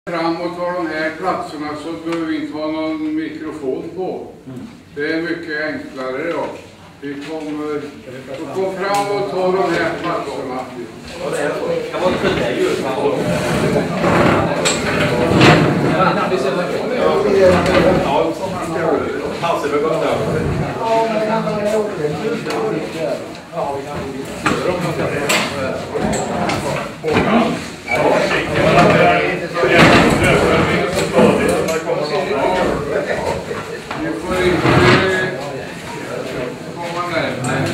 Framåt av de här platserna så behöver vi inte ha någon mikrofon på. Det är mycket enklare då. Vi kommer att gå fram och ta de här platserna. Jag var inte där just. Vi får inte komma närmare.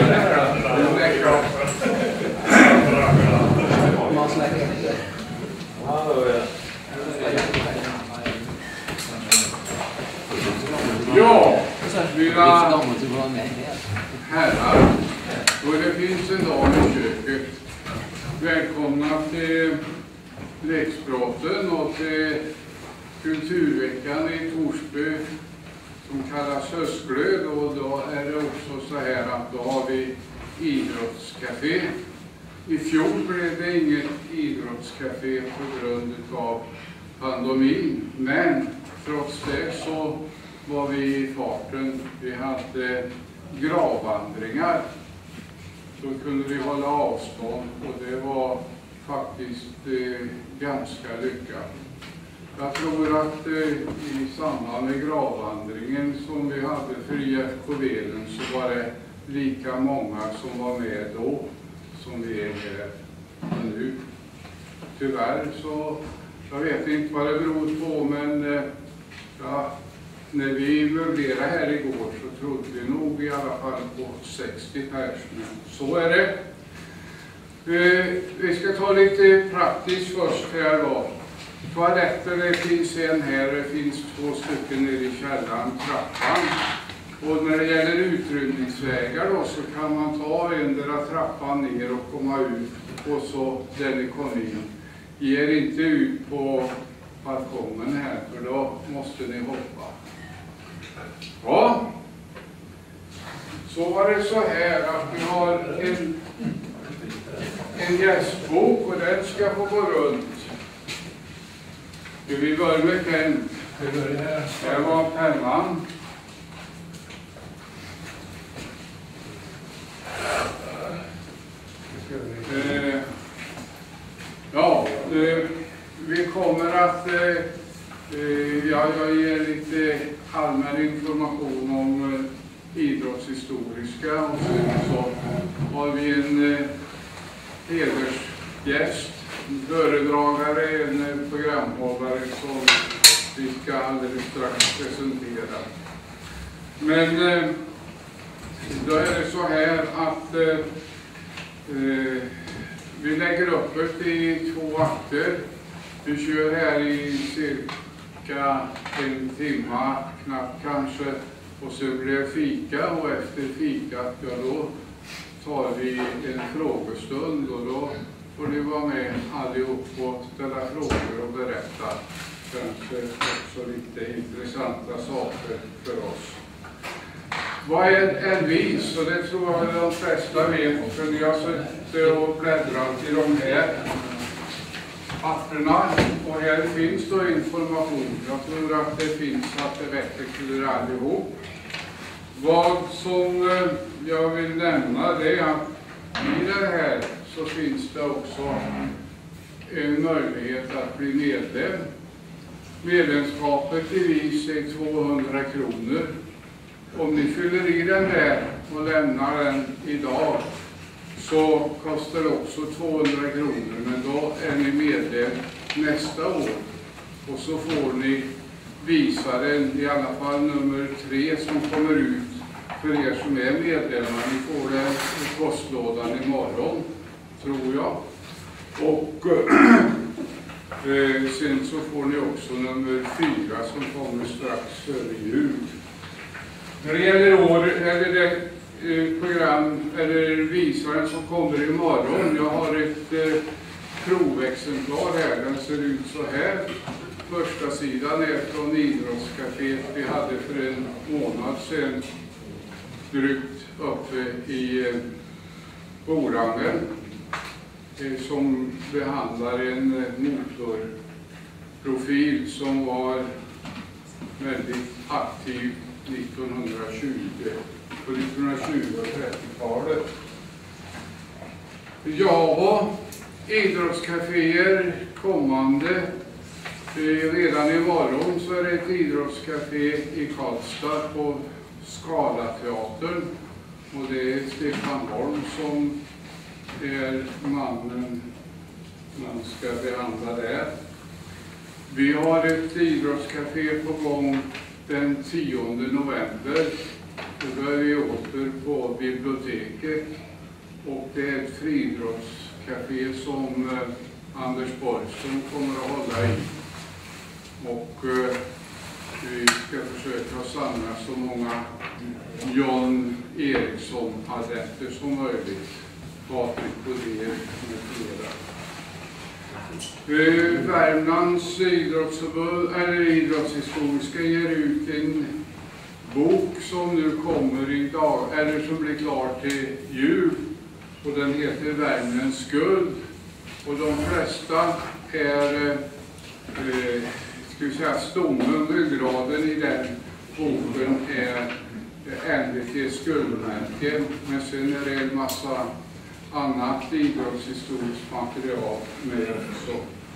Ja, mina herrar, och det finns en dam i köket. Välkomna till Lekspraten och till kulturveckan i Torsby som kallas Höstglöd, och då är det också så här att då har vi idrottscafé. I fjol blev det inget idrottscafé på grund av pandemin, men trots det så var vi i farten. Vi hade gravvandringar. Då kunde vi hålla avstånd och det var faktiskt ganska lyckat. Jag tror att i samband med gravvandringen som vi hade för IFK Velen så var det lika många som var med då som vi är här nu. Tyvärr så, jag vet inte vad det beror på, men ja, när vi möblerade här igår så trodde vi nog i alla fall på 60 personer. Så är det. Vi ska ta lite praktiskt först här då. Toaletter, det finns en här, det finns 2 stycken nere i källaren, trappan. Och när det gäller utrymningsvägar då så kan man ta endera trappan ner och komma ut och så där ni kom in. Ge er inte ut på balkongen här för då måste ni hoppa. Ja, så var det så här att vi har en gästbok och den ska få gå runt. Vi börjar med Kent. Här var pennan. Ja, vi kommer att jag ger lite allmän information om idrottshistoriska och så har vi en hedersgäst, en föredragare, en programhållare som vi ska alldeles strax presentera. Men då är det så här att vi lägger upp det i 2 akter. Vi kör här i cirka 1 timme, knappt kanske. Och så blir det fika och efter fikat, ja då tar vi en frågestund och då får ni vara med allihop och ställa frågor och berätta kanske också lite intressanta saker för oss. Vad är en vis? Och det tror jag de flesta vet, för ni har suttit och bläddrat i de här papperna och här finns då information. Jag tror att det finns att det räcker till allihop. Vad som jag vill nämna det är att i det här så finns det också en möjlighet att bli medlem. Medlemskapet i VIS är 200 kronor. Om ni fyller i den där och lämnar den idag så kostar det också 200 kronor. Men då är ni medlem nästa år och så får ni visaren, i alla fall nummer 3 som kommer ut för er som är medlemmar. Ni får det i postlådan imorgon, tror jag. Och sen så får ni också nummer 4 som kommer strax före jul. När det gäller det program eller visaren som kommer imorgon, jag har ett provexemplar här, den ser ut så här. Första sidan är från idrottscaféet vi hade för en månad sedan, drygt uppe i Borangen, som behandlar en profil som var väldigt aktiv 1920 och 30-talet. Ja, idrottscaféer kommande. Redan imorgon så är det ett idrottscafé i Karlstad på Skalateatern. Och det är Stefan Holm som är mannen man ska behandla där. Vi har ett idrottscafé på gång den 10 november. Då är vi åter på biblioteket. Och det är ett friidrottscafé som Anders Borgström kommer att hålla i. Och vi ska försöka samla så många John Eriksson-adepter som möjligt. Patrik Bodér med flera. Värmlands idrottshistoriska ger ut en bok som nu kommer idag, eller som blir klar till jul. Och den heter Värmlands skuld. Och de flesta är stommen, ryggraden i den boken är NVTs skuldmärken. Men sen är det en massa annat idrottshistoriskt material med också.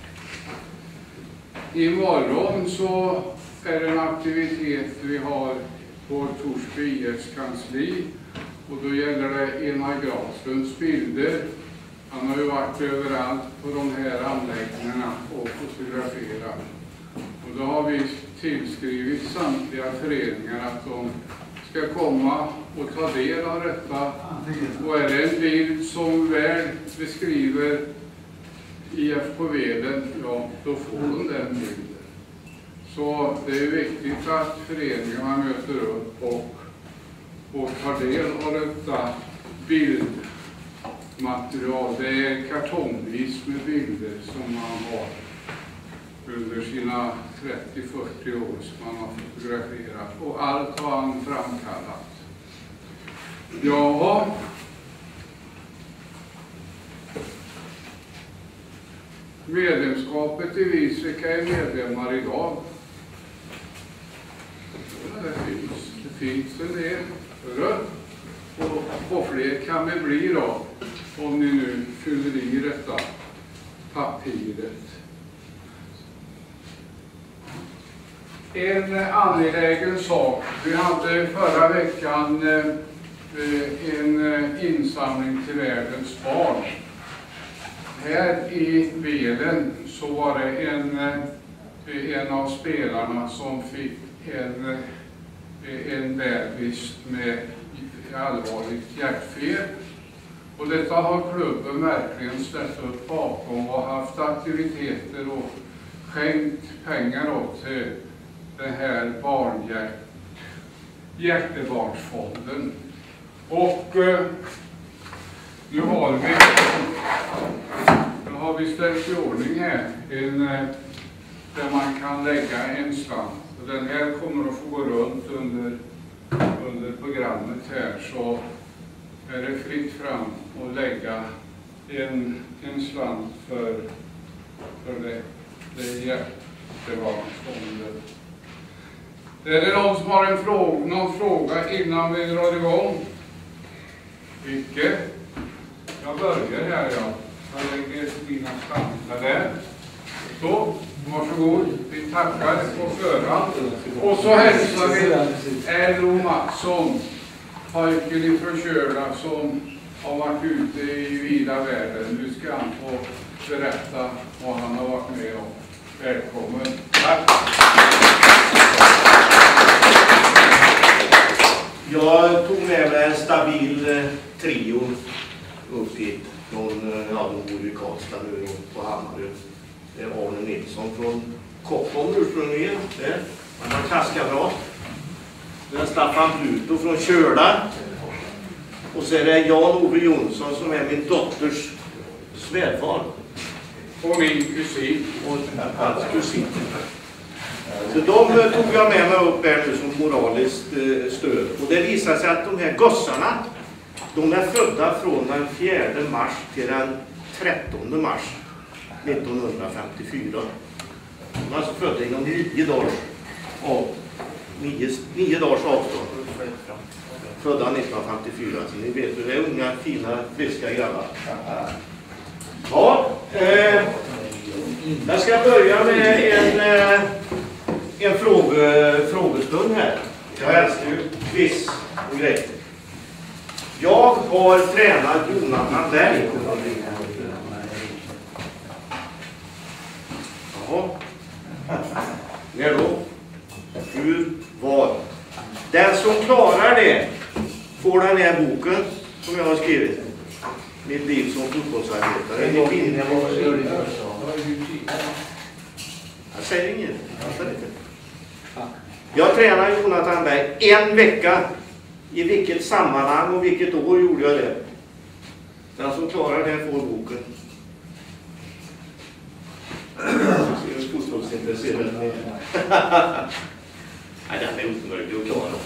Imorgon så är det en aktivitet vi har på Torsby IFs kansli. Och då gäller det Ena Granlunds bilder. Han har ju varit överallt på de här anläggningarna och fotograferat. Och då har vi tillskrivit samtliga föreningar att de ska komma och ta del av detta. Och är det en bild som väl beskriver IF på Veden, ja, då får de den bilden. Så det är viktigt att föreningarna möter upp och tar del av detta bildmaterial. Det är kartongvis med bilder som man har under sina 30-40 år som man har fotograferat. Och allt har han framkallat. Ja. Medlemskapet i Visvika är medlemmar idag. Det finns en del. Och fler kan det bli då, om ni nu fyller i detta papiret. En angelägen sak. Vi hade förra veckan en insamling till världens barn. Här i Velen så var det en av spelarna som fick en bebis med allvarligt hjärtfel. Och detta har klubben verkligen ställt upp bakom och haft aktiviteter och skänkt pengar åt till den här hjärtebarnsfonden. Och nu har vi ställt i ordning här där man kan lägga en slant. Och den här kommer att få gå runt under programmet här, så är det fritt fram och lägga en slant för det hjärtebarnsfonden. Är det någon som har någon fråga innan vi drar igång? Icke? Jag börjar här, ja. Jag lägger mina slantar där. Så, varsågod. Vi tackar på förhand. Och så hälsar vi L.O. Mattsson, pojken ifrån Köla som har varit ute i vida världen. Nu ska han få berätta vad han har varit med om. Välkommen. Tack. Jag tog med mig en stabil trio upp hit. De bor i Karlstad nu på Hammarö. Det är Arne Nilsson från Koppom ursprungligen. Han var klasskamrat. Det är Staffan Pluto från Köla. Och så är det Jan-Ove Jonsson som är min dotters svärfar. Och min kusin. Och hans kusin. Så de tog jag med mig upp här nu som moraliskt stöd. Och det visar sig att de här gossarna, de är födda från den 4 mars till den 13 mars 1954. De är alltså födda inom 9 dagars avstånd. Födda 1954, så ni vet hur det är unga, fina, friska grabbar. Ja, jag ska börja med en frågestund här. Jag älskar ju quiz och grejer. Jag har tränat Jonathan Berg. Jaha. När då? Hur? Var? Den som klarar det får den här boken som jag har skrivit. Mitt liv som fotbollsarbetare. Jag säger inget. Jag tränar Jonathan Berg 1 vecka. I vilket sammanhang och vilket år gjorde jag det? Den som klarar det får boken. Fotbollsintresserad. Nej, den är omöjlig att klara.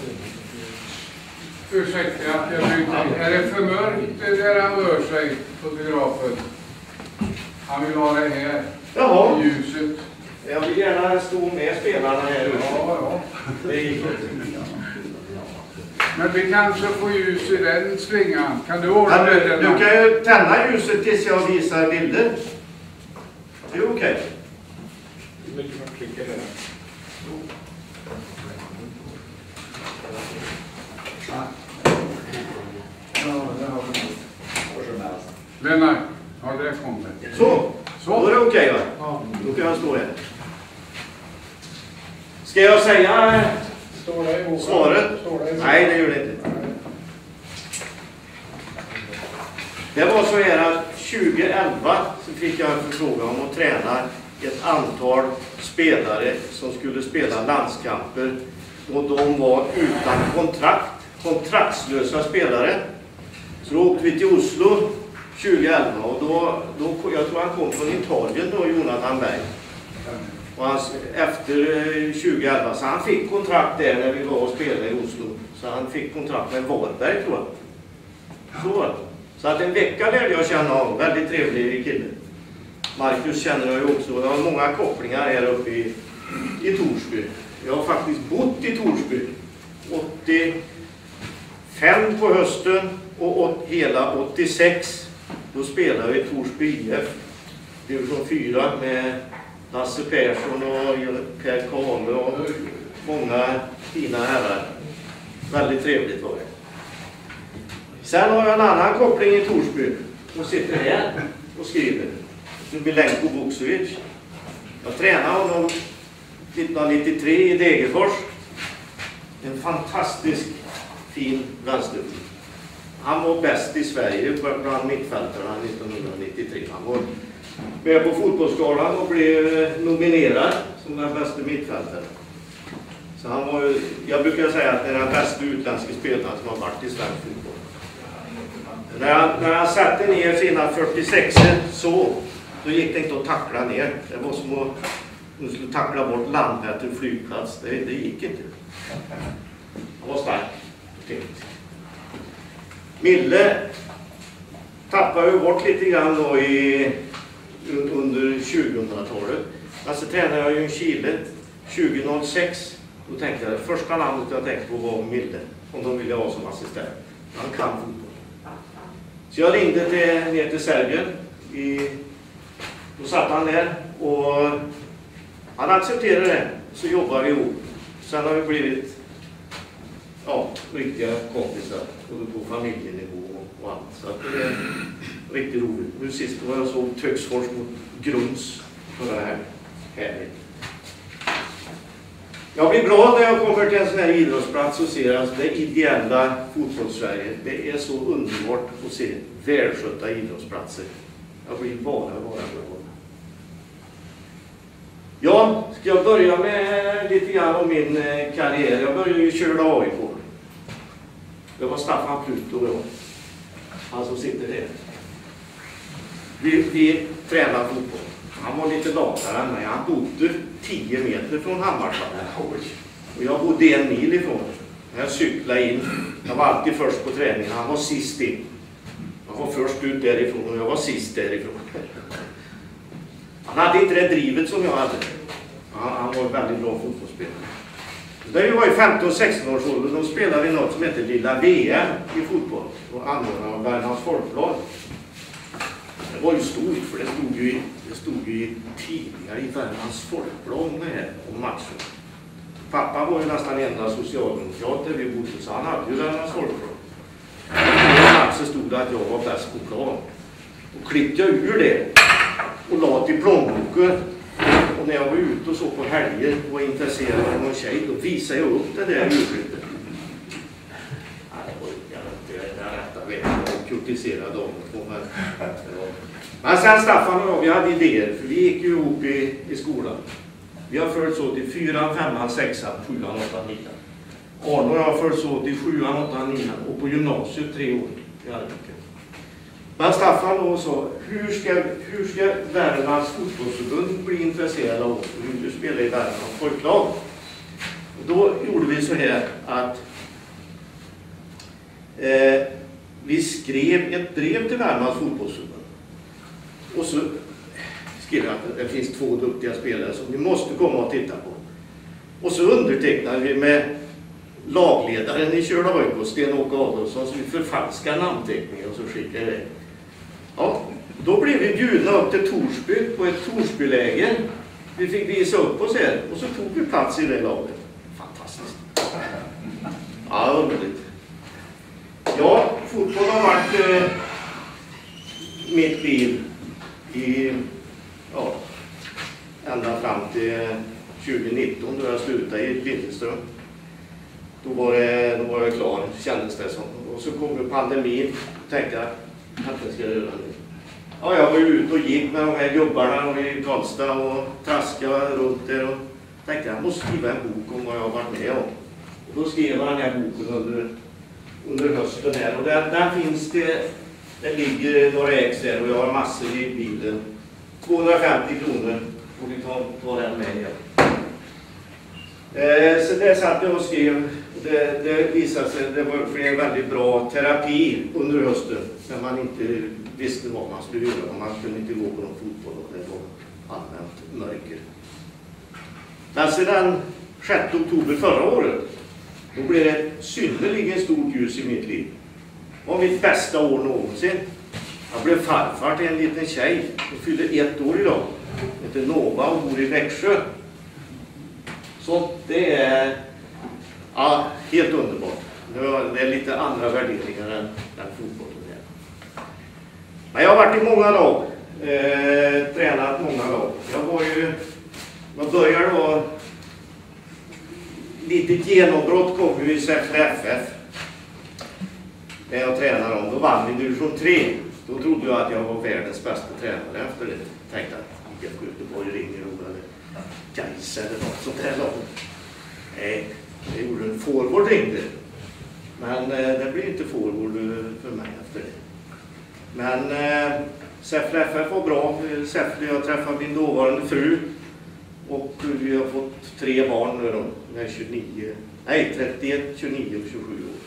Ursäkta att jag bryter. Är det för mörkt där han rör sig, fotografen? Han vill ha det här. Jaha. Ljuset. Jag vill gärna stå med spelarna här ute. Ja. Det gick. Men vi kanske får ljus i den slingan. Kan du ordna det? Du kan ju tända ljuset tills jag visar bilder. Det är okej. Lennart, ja det kommer. Så, då är det okej va? Ja. Då kan jag stå här. Ska jag säga svaret? Nej, det gör det inte. Det var så här att 2011 så fick jag en förfrågan om att träna ett antal spelare som skulle spela landskamper. Och de var utan kontrakt, kontraktslösa spelare. Så då åkte vi till Oslo 2011 och då jag tror han kom från Italien då, Jonathan Berg. Och efter 2011, så han fick kontrakt där när vi var och spelade i Oslo. Så han fick kontrakt med Varberg tror jag. Så att en vecka lärde jag känna honom, väldigt trevlig kille. Marcus känner jag ju också, jag har många kopplingar här uppe i Torsby. Jag har faktiskt bott i Torsby 85 på hösten och hela 86. Då spelade jag i Torsby IF. Division 4 med Lasse Persson och Per Kame och många fina herrar. Väldigt trevligt var det. Sen har jag en annan koppling i Torsby. Hon sitter här och skriver. Milenko Vuksovic. Jag tränade honom 1993 i Degerfors. En fantastisk fin vänsterfot. Han var bäst i Sverige bland mittfältarna 1993. Han var med på fotbollsskalan och blev nominerad som den bästa mittfältaren. Så han var, jag brukar säga att det är den bästa utländska spelaren som har varit i svensk fotboll. När han satte ner sina 46 så då gick det inte att tackla ner. Det var som att man skulle tackla bort Landvetter flygplats. Det gick inte. Han var stark. Mille tappade ju bort lite grann då under 2000-talet. Alltså tränade jag ju i Chile 2006. Då tänkte jag, det första namnet jag tänkte på var Mille. Om de ville ha som assistent. Han kan fotboll. Så jag ringde ner till Serbien. Då satt han där och han accepterade det. Så jobbade vi ihop. Sen har vi blivit riktiga kompisar. Både på familjenivå och allt. Så att det är riktigt roligt. Nu sist var jag såg Töcksfors mot Grums för det här. Härligt. Jag blir glad när jag kommer till en sån här idrottsplats och ser alltså det ideella fotbollssverige. Det är så underbart att se välskötta idrottsplatser. Jag blir bara glad. Ja, ska jag börja med lite grann om min karriär. Jag började ju köra AIK. Det var Staffan Pluto då. Han som sitter där. Vi tränade fotboll. Han var lite latare än mig. Han bodde 10 meter från Hammarstrand. Och jag bodde 1 mil ifrån. Jag cyklade in. Jag var alltid först på träningen. Han var sist in. Jag var först ut därifrån och jag var sist därifrån. Han hade inte det drivet som jag hade. Han var en väldigt bra fotbollsspelare. När vi var i 15-16 års ålder, då spelade vi något som heter Lilla VM i fotboll. Och anordnade av Värmlands Folkblad. Det var ju stort, för det stod ju tidigare i Värmlands Folkblad om matchen. Pappa var ju nästan enda socialdemokrat där vi bodde, så han hade ju Värmlands Folkblad. I matchen stod det att jag var bäst på plan. Och klippte jag ur det och la till plånboken. Och när jag var ute och så på helger och var intresserad av någon tjej, då visade jag upp det där urskyddet. Det var ju inte den rätta vägen att kritisera dem. Men sen Staffan och jag, vi hade idéer, för vi gick ju ihop i skolan. Vi har följts åt i 4, 5, 6, 7, 8, 9. Arne och jag har följts åt i 7, 8, 9 och på gymnasiet 3 år. Men Staffan då sa, hur ska Värmlands fotbollsförbund bli intresserade av oss? Hur spelar i Värmlands folklag? Och då gjorde vi så här att vi skrev ett brev till Värmlands fotbollsförbund. Och så skrev jag att det finns 2 duktiga spelare som vi måste komma och titta på. Och så undertecknade vi med lagledaren i Körda Höjk, Sten-Åke Adolfsson, så vi förfalskar namnteckningen och så skickade det. Ja, då blev vi bjudna upp till Torsby på ett Torsbyläger. Vi fick visa upp oss här och så tog vi plats i det laget. Fantastiskt. Ja, underligt. Ja, fotboll har varit mitt liv i, ända fram till 2019 då jag slutade i Lilleström. Då var jag klar, kändes det som. Och så kom ju pandemin och tänkte att jag ska göra det. Ja, jag var ute och gick med de här gubbarna och i Karlstad och traskade runt där och tänkte att jag måste skriva en bok om vad jag har varit med om. Och då skrev jag den här boken under hösten här. Och den finns det ligger några ex där och jag har massor i bilen. 250 kronor får vi ta den med igen. Så det satt jag och skrev. Det visade sig, det var en väldigt bra terapi under hösten när man inte visste vad man skulle göra. Man kunde inte gå på någon fotboll och det var allmänt mörker. Men sedan 6 oktober förra året, då blev det ett synnerligen stort ljus i mitt liv. Det var mitt bästa år någonsin. Jag blev farfar till en liten tjej och fyllde 1 år idag. Heter Nova och bor i Växjö. Så det är helt underbart. Det är lite andra värderingar än fotbollen. Men jag har varit i många lag. Tränat många lag. Jag började då lite genombrott kom ju i Säffle FF. När jag tränade dem. Då vann vi division 3. Då trodde jag att jag var världens bästa tränare efter det. Tänkte att IFK Göteborg ringer eller Gais eller något sånt här lag. Nej, det gjorde en forward ringde. Men det blir inte forward för mig efter det. Men Säffle FF var bra. Säffle, jag träffade min dåvarande fru. Och vi har fått 3 barn nu då. De är 31, 29 och 27 år.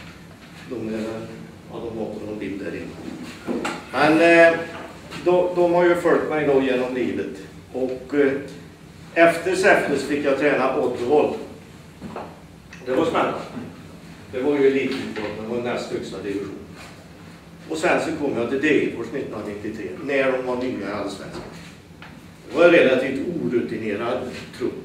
De var på någon bild där inne. Men de har ju följt mig då genom livet. Och efter Säffle fick jag träna Oddevold. Det var spännande. Det var ju elitfotboll, det var näst högsta division. Och sen så kom jag till Degerfors 1993, när de var nya i Allsvenskan. Det var en relativt orutinerad trupp.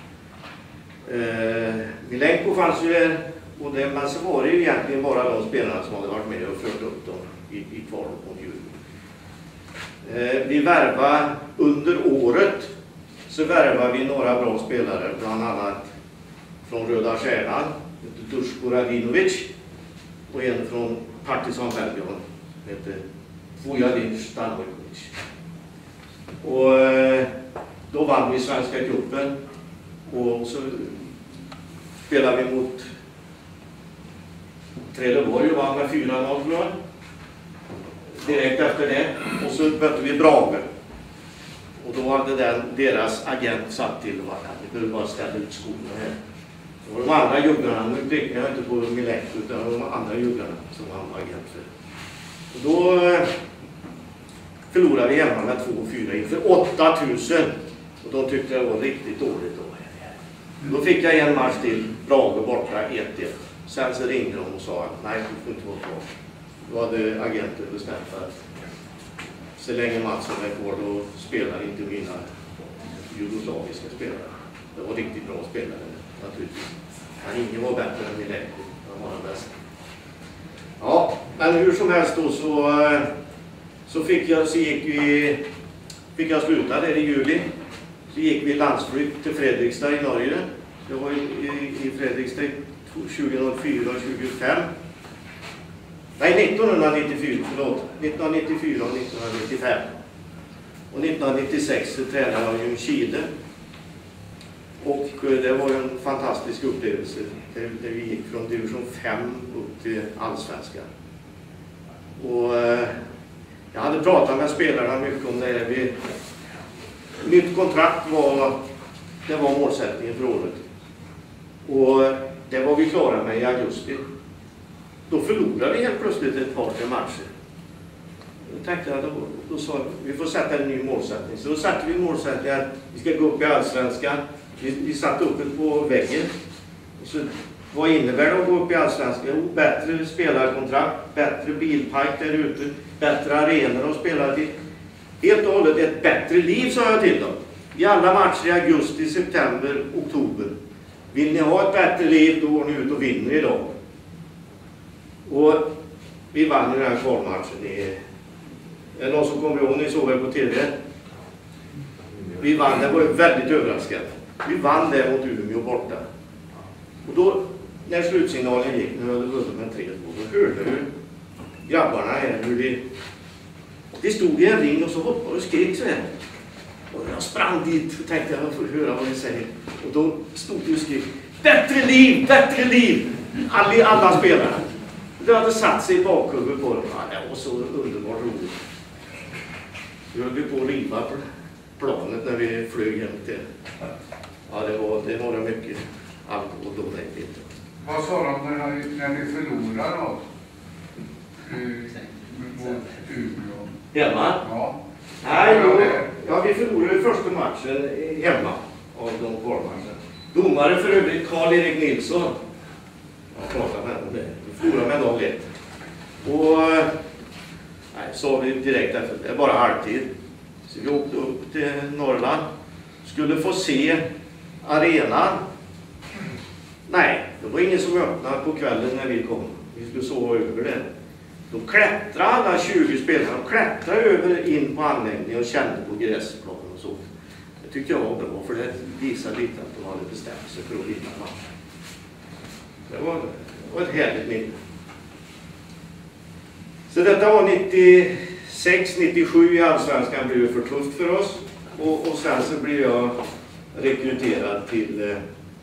Milenko fanns ju där, men så var det ju egentligen bara de spelarna som hade varit med och fört upp dem i kvalet mot Djurgården. Vi värvade under året, så värvade vi några bra spelare, bland annat från Röda Stjärnan, Duško Radinović, och en från Partizan Belgrad, heter Vujadin Stanojković. Och då vann vi Svenska cupen och så spelade vi mot Trelleborg och vann med 4-0 tror jag. Direkt efter det. Och så mötte vi Brage. Och då hade deras agent satt till och vi behövde bara ställa ut skorna här. Och de andra juggarna, nu pekar jag inte på Milenko utan de andra juggarna som han var agent för. Och då förlorade vi hemma med 2-4 inför 8000 Och de tyckte det var riktigt dåligt då. Då fick jag en match till, Brage borta 1-1. Sen så ringde de och sa att nej, du får inte vara kvar. Då hade agenten bestämt att så länge Mattsson är kvar då spelar inte mina jugoslaviska spelare. Det var riktigt bra spelare naturligtvis. Men ingen var bättre än Milenko. Han var den bästa. Ja, men hur som helst då så fick jag sluta där i juli. Så gick vi landsflykt till Fredrikstad i Norge. Jag var i Fredrikstad 2004 och 2005. Nej, 1994 och 1995. Och 1996 så tränade jag i Chile. Och det var en fantastisk upplevelse. Där vi gick från division 5 upp till allsvenskan. Och jag hade pratat med spelarna mycket om det. Mitt kontrakt var målsättningen för året. Och det var vi klara med i augusti. Då förlorade vi helt plötsligt ett par tre matcher. Då tänkte jag, då sa vi får sätta en ny målsättning. Så då satte vi målsättningen att vi ska gå upp i allsvenskan. Vi satte upp det på väggen. Och så, vad innebär det att gå upp i allsvenskan? Jo, bättre spelarkontrakt, bättre bilpark där ute, bättre arenor att spela till. Helt och hållet ett bättre liv, sa jag till dem. I alla matcher i augusti, september, oktober. Vill ni ha ett bättre liv, då går ni ut och vinner idag. Och vi vann ju den här kvalmatchen. Är det någon som kommer ihåg, ni såg det på tv? Vi vann, det var ju väldigt överraskande. Vi vann det mot Umeå borta. Och då, när slutsignalen gick, nu hade vi vunnit med 3-2, då hörde du grabbarna här hur de stod i en ring och så hoppade och skrek så här. Och jag sprang dit och tänkte jag får höra vad de säger. Och då stod de och skrek, bättre liv, bättre liv! Alla spelare. Det hade satt sig i bakhuvudet på dem. Ja, det var så underbart roligt. Vi höll på att riva på planet när vi flög hem till. Ja, det var mycket alkohol då. Vad sa de när ni förlorade då? Mot Umeå? Hemma? Ja. Nej, vi förlorade första matchen hemma av de kvalmatcherna. Domare för övrigt Karl-Erik Nilsson. Jag pratade med honom det. Vi förlorade med dag 1. Och nej, sa vi direkt efter det, bara halvtid. Så vi åkte upp till Norrland. Skulle få se arenan. Nej, det var ingen som öppnade på kvällen när vi kom. Vi skulle sova över det. Då klättrade alla 20 spelarna. De klättrade över in på anläggningen och kände på gräsplanen och så. Det tyckte jag var bra, för det visade lite att de hade bestämt sig för att vinna matchen. Det var ett härligt minne. Så detta var 96-97 i allsvenskan, blev det för tufft för oss. Och sen så blev jag rekryterad till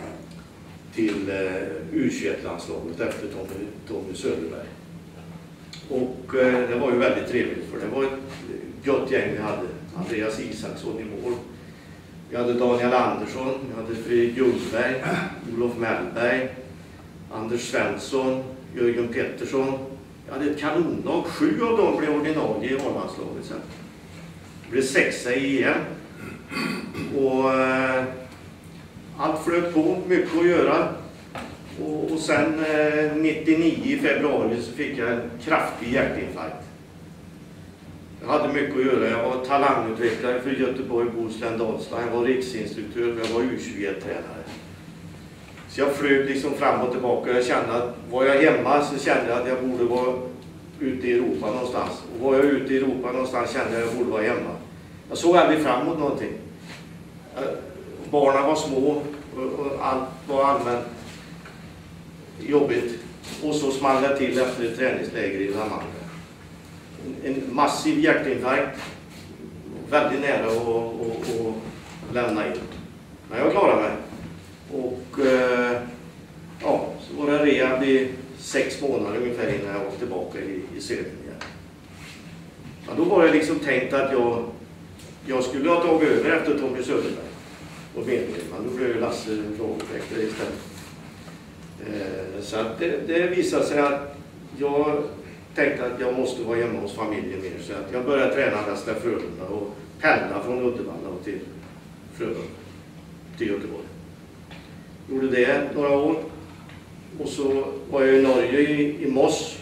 U21-landslaget efter Tommy Söderberg. Och det var ju väldigt trevligt, för det var ett gott gäng vi hade. Andreas Isaksson i mål. Vi hade Daniel Andersson, vi hade Fredrik Ljungberg, Olof Mellberg, Anders Svensson, Jörgen Pettersson. Jag hade ett kanonlag. 7 av dem blev ordinarie i A-landslaget sen. Det blev 6 i EM. Och allt flöt på, mycket att göra. Och sen 99 i februari så fick jag en kraftig hjärtinfarkt. Jag hade mycket att göra. Jag var talangutvecklare för Göteborg, Bohuslän, Dalsland. Jag var riksinstruktör och jag var U21-tränare. Så jag flög liksom fram och tillbaka. Jag kände att var jag hemma så kände jag att jag borde vara ute i Europa någonstans. Och var jag ute i Europa någonstans kände jag att jag borde vara hemma. Jag såg aldrig fram emot någonting. Barnen var små och allt var allmänt jobbigt. Och så small det till efter ett träningsläger i La Manga. En massiv hjärtinfarkt. Väldigt nära att lämna in. Men jag klarade mig. Och ja, så var det rehab i 6 månader ungefär innan jag var tillbaka i serien igen. Ja, då var det liksom tänkt att jag skulle ha tagit över efter Tommy Söderberg och meningen. Men då blev ju Lasse Lagerfäktare istället. Så att det visade sig att jag tänkte att jag måste vara hemma hos familjen mer. Så att jag började träna Västra Frölunda och pendla från Uddevalla och till Frölunda till Göteborg. Gjorde det några år. Och så var jag i Norge i Moss.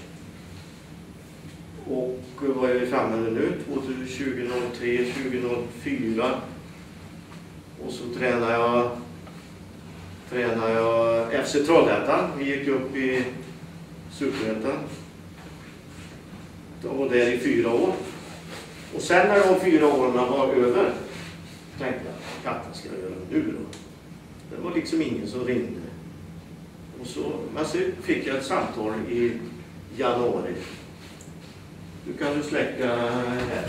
Och var jag framme nu 2003, 2004. Och så tränade jag FC Trollhättan. Vi gick upp i Superettan. Jag var där i 4 år. Och sen när de 4 åren var över tänkte jag, vad ska jag göra nu då? Det var liksom ingen som ringde. Men så fick jag ett samtal i januari. Nu kan du släcka här.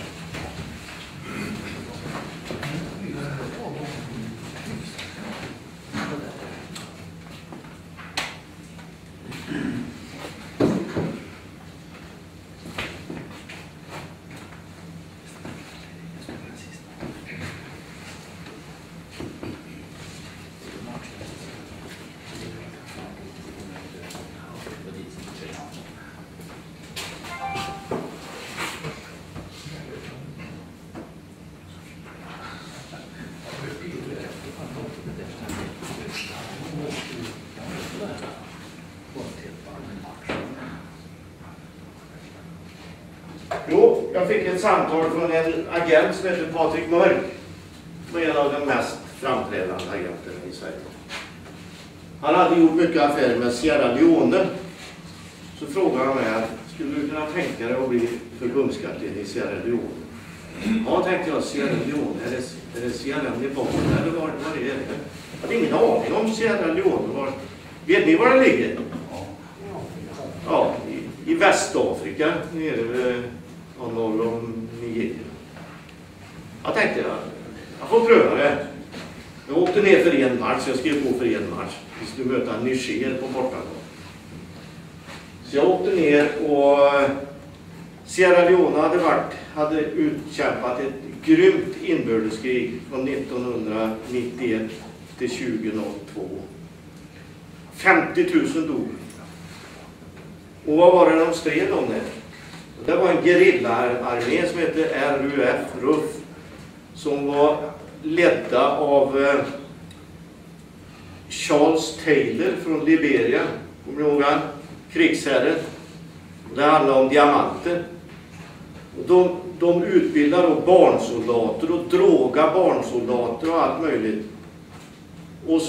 Jo, jag fick ett samtal från en agent som heter Patrik Mörk. Som är en av de mest framträdande agenterna i Sverige. Han hade gjort mycket affärer med Sierra Leone. Så frågade han mig, skulle du kunna tänka dig att bli förbundskapten i Sierra Leone? Ja, tänkte jag, Sierra Leone, är det Sierra Leone eller var det är det? Jag hade ingen aning om Sierra Leone. Vet ni var det ligger? Ja, i Västafrika, nere norr om Nigeria. Jag tänkte, jag får pröva det. Jag åkte ner för en match, jag skrev på för en match. Vi skulle möta Niger på bortaplan. Så jag åkte ner och Sierra Leone hade utkämpat ett grymt inbördeskrig från 1991 till 2002. 50 000 dog. Och vad var det de stred om det? Det var en gerillaarmé som hette RUF, som var ledda av Charles Taylor från Liberia. Kommer ni ihåg han? Krigsherren. Det handlade om diamanter. Och de utbildade då barnsoldater och droga barnsoldater och allt möjligt. Och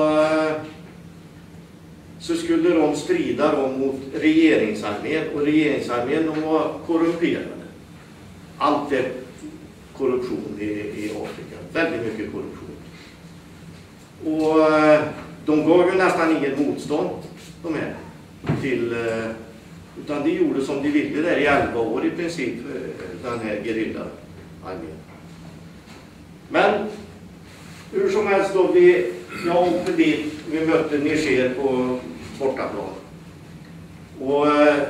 så skulle de strida mot regeringsarmén. Och regeringsarmén, de var korrumperade. Allt är korruption i Afrika. Väldigt mycket korruption. Och de gav ju nästan inget motstånd, de här, utan de gjorde som de ville där i 11 år i princip, den här gerillaarmén. Men hur som helst då, jag åkte dit, vi mötte Niger på bortaplan. Och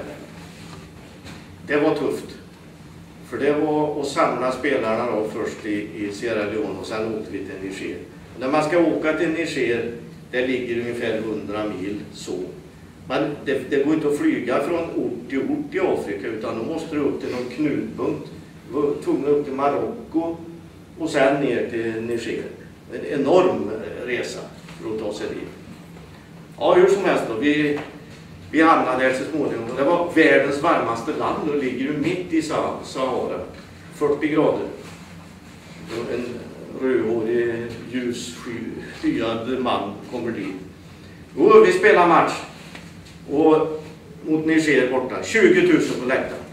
det var tufft. För det var att samla spelarna då först i Sierra Leone och sen åkte vi till Niger. När man ska åka till Niger, det ligger ungefär 100 mil så. Men det går inte att flyga från ort till ort i Afrika, utan då måste du upp till någon knutpunkt. Du var tvungen upp till Marocko och sen ner till Niger. En enorm resa för att ta sig dit. Ja, hur som helst då. Vi hamnade där så småningom. Det var världens varmaste land och ligger ju mitt i Sahara. 40 grader. En rödhårig, ljushyad man kommer dit. Och vi spelar match. Och mot Niger borta. 20 000 på läktaren.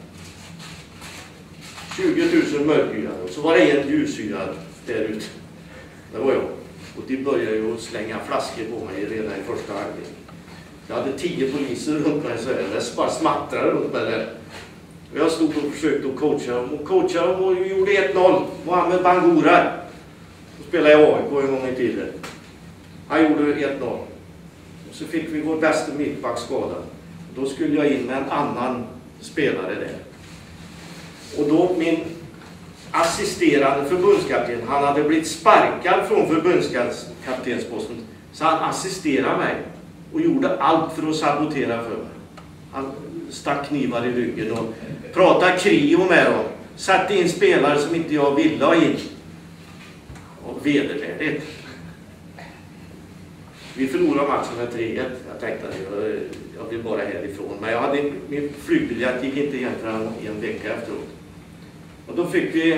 20 000 mörkhyade. Och så var det en ljushyad där ute. Det var jag. Och de började ju slänga flaskor på mig redan i första halvlek. Jag hade 10 poliser runt mig så det bara smattrade runt mig där. Och jag stod och försökte att coacha dem. Och coachade dem och gjorde 1-0. Mohamed Bangura. Så spelade jag AIK en gång i tiden. Han gjorde 1-0. Och så fick vi vår bästa mittback skadad. Då skulle jag in med en annan spelare där. Och då min assisterande förbundskapten, han hade blivit sparkad från förbundskaptensposten. Så han assisterade mig och gjorde allt för att sabotera för mig. Han stack knivar i ryggen och pratade krio med dem. Satte in spelare som inte jag ville ha in. Och något vedervärdigt. Vi förlorade matchen med 3-1. Jag tänkte att jag vill bara härifrån. Men jag hade, min flygbiljett gick inte igen förrän en vecka efteråt. Och då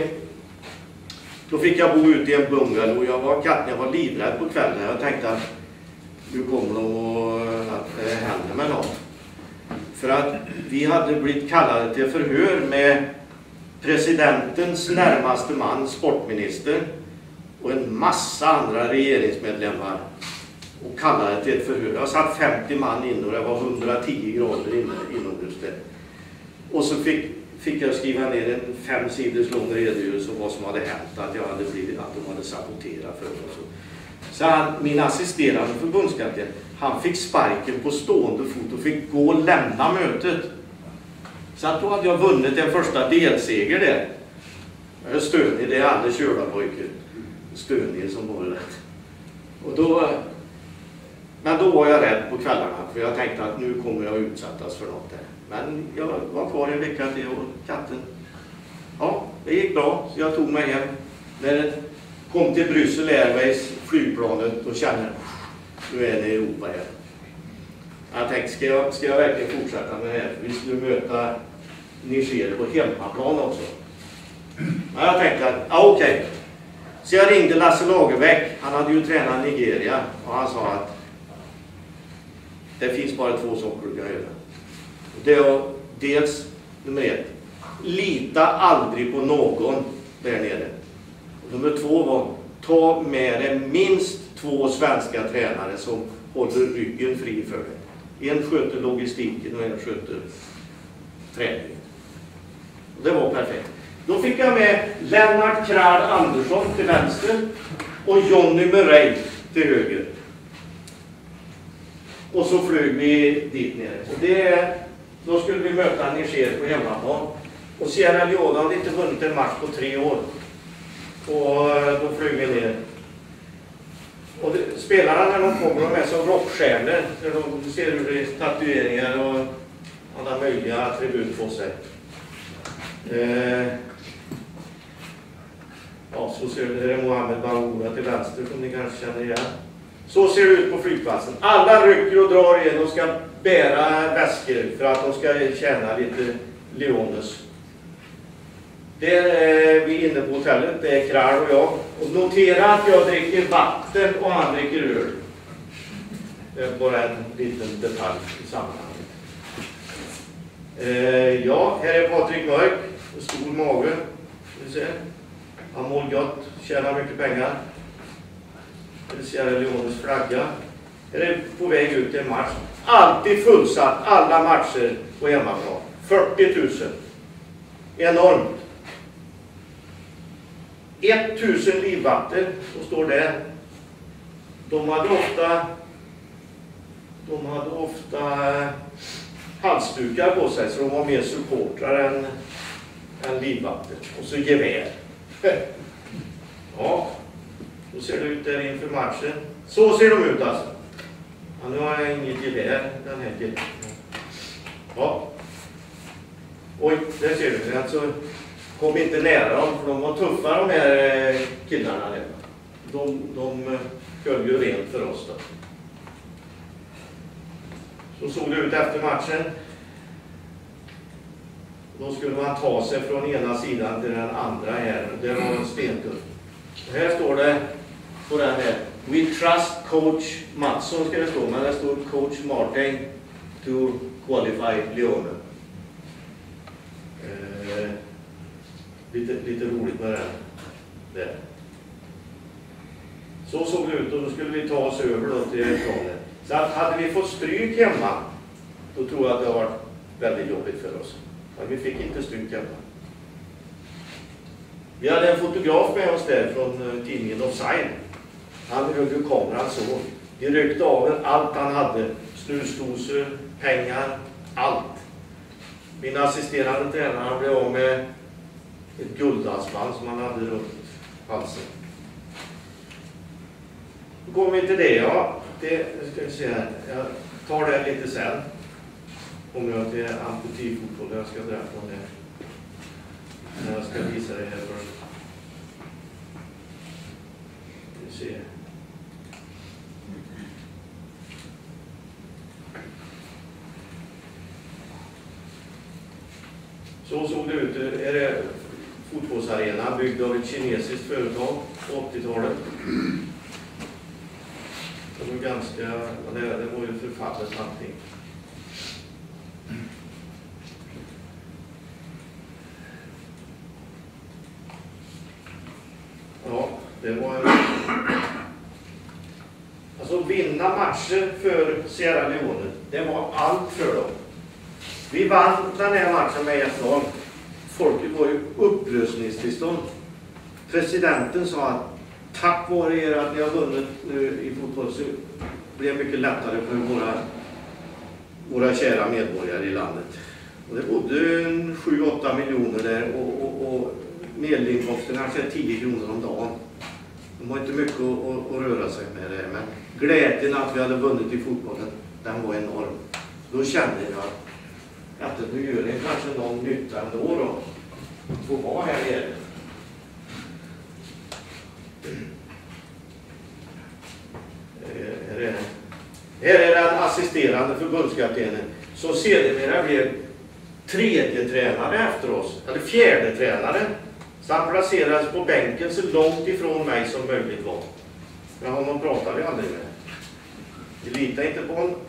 fick jag bo ute i en bungalow. Jag var livrädd på kvällen. Jag tänkte att nu kommer de att det händer med något. För att vi hade blivit kallade till förhör med presidentens närmaste man, sportminister, och en massa andra regeringsmedlemmar, och kallade till ett förhör. Jag satt 50 man in och det var 110 grader inomhus där. Och så fick jag skriva ner en 5 sidors lång redogörelse om vad som hade hänt, att de hade saboterat för oss. Så min assisterande förbundskapten, han fick sparken på stående fot och fick gå och lämna mötet. Så att då hade jag vunnit den första delseger där. Stönig, det är aldrig körda pojkar. Stönig som var rätt. Men då var jag rädd på kvällarna, för jag tänkte att nu kommer jag utsättas för något där. Men jag var kvar en vecka till och katten. Ja, det gick bra, så jag tog mig hem. När det kom till Bryssel Airways flygplanet och kände, nu är det i Europa här. Jag tänkte, ska jag verkligen fortsätta med det här? Vi skulle möta Niger på hemmaplan också. Men jag tänkte att, okej. Så jag ringde Lasse Lagerbäck, han hade ju tränat Nigeria, och han sa att det finns bara 2 saker du kan göra. Det är dels, nummer 1, lita aldrig på någon där nere. Och nummer 2 var, ta med dig minst 2 svenska tränare som håller ryggen fri för dig. En sköter logistiken och en sköter träningen. Och det var perfekt. Då fick jag med Lennart Krall Andersson till vänster och Johnny Murray till höger. Och så flög vi dit nere. Och då skulle vi möta Niger på hemmaplan. Och Sierra Leone hade inte vunnit en match på 3 år. Och då flög vi ner. Och spelarna, när de kommer, de är som rockstjärnor. De ser ut tatueringar och alla möjliga attribut på sig. Ja, så ser det Mohamed Bahoura till vänster, som ni kanske känner igen. Så ser det ut på flygplatsen. Alla rycker och drar igen och ska bära väskor för att de ska tjäna lite leones. Där är vi inne på hotellet, det är Krall och jag. Och notera att jag dricker vatten och han dricker öl. Det är bara en liten detalj i sammanhanget. Ja, här är Patrik Mörk. Stor mage. Han mår gott, tjänar mycket pengar. Det är Sierra Leones flagga. Här är på väg ut till en match. Alltid fullsatt, alla matcher på hemmaplan. 40 000. Enormt. 1000 livvakter som står där. De hade ofta halsdukar på sig, så de var mer supportrar än livvakter. Och så gevär. Ja, så ser det ut där inför matchen. Så ser de ut alltså. Ja, nu har jag inget gevär, den här killen. Ja. Oj, där ser du. Alltså, kom inte nära dem, för de var tuffa, de här killarna där. De höll ju rent för oss då. Så såg det ut efter matchen. Då skulle man ta sig från ena sidan till den andra här. Det var en stentuff. Här står det på den här: We trust coach Mattsson, ska det stå, men det står coach Martin to qualify Leone. Lite roligt med det där. Så såg det ut, och då skulle vi ta oss över då till planen. Så att hade vi fått stryk hemma, då tror jag att det har varit väldigt jobbigt för oss. Men vi fick inte stryk hemma. Vi hade en fotograf med oss där från tidningen Offside. Han höll ju kameran så. Vi ryckte av allt han hade. Snusdosor, pengar, allt. Min assisterande tränare blev av med ett guldhalsband som han hade runt halsen. Då kommer vi till det, ja. Det ska vi se här. Jag tar det lite sen. Kommer jag till amputifotboll. Jag ska dra från det. Jag ska visa det här först. Så såg det ut. Är det fotbollsarena byggd av ett kinesiskt företag på 80-talet. Det var ganska, det var ju förfallet allting. Ja, det var en... Alltså vinna matcher för Sierra Leone, det var allt för dem. Vi vann den här matchen med 1-0. Folket var ju upplösningstillstånd. Presidenten sa att tack vare er att ni har vunnit nu i fotboll så blir det mycket lättare för våra kära medborgare i landet. Och det bodde 7-8 miljoner där och medelinkomsten kanske 10 kronor om dagen. De har inte mycket att röra sig med det, men glädjen att vi hade vunnit i fotbollen, den var enorm. Då kände jag att nu gör det kanske någon nytta ändå då. Få vara här nere. Här är den assisterande förbundskaptenen som sedermera blev tredje tränare efter oss, eller fjärde tränare. Så han placerades på bänken så långt ifrån mig som möjligt var. Men honom pratade vi aldrig med. Vi litade inte på honom.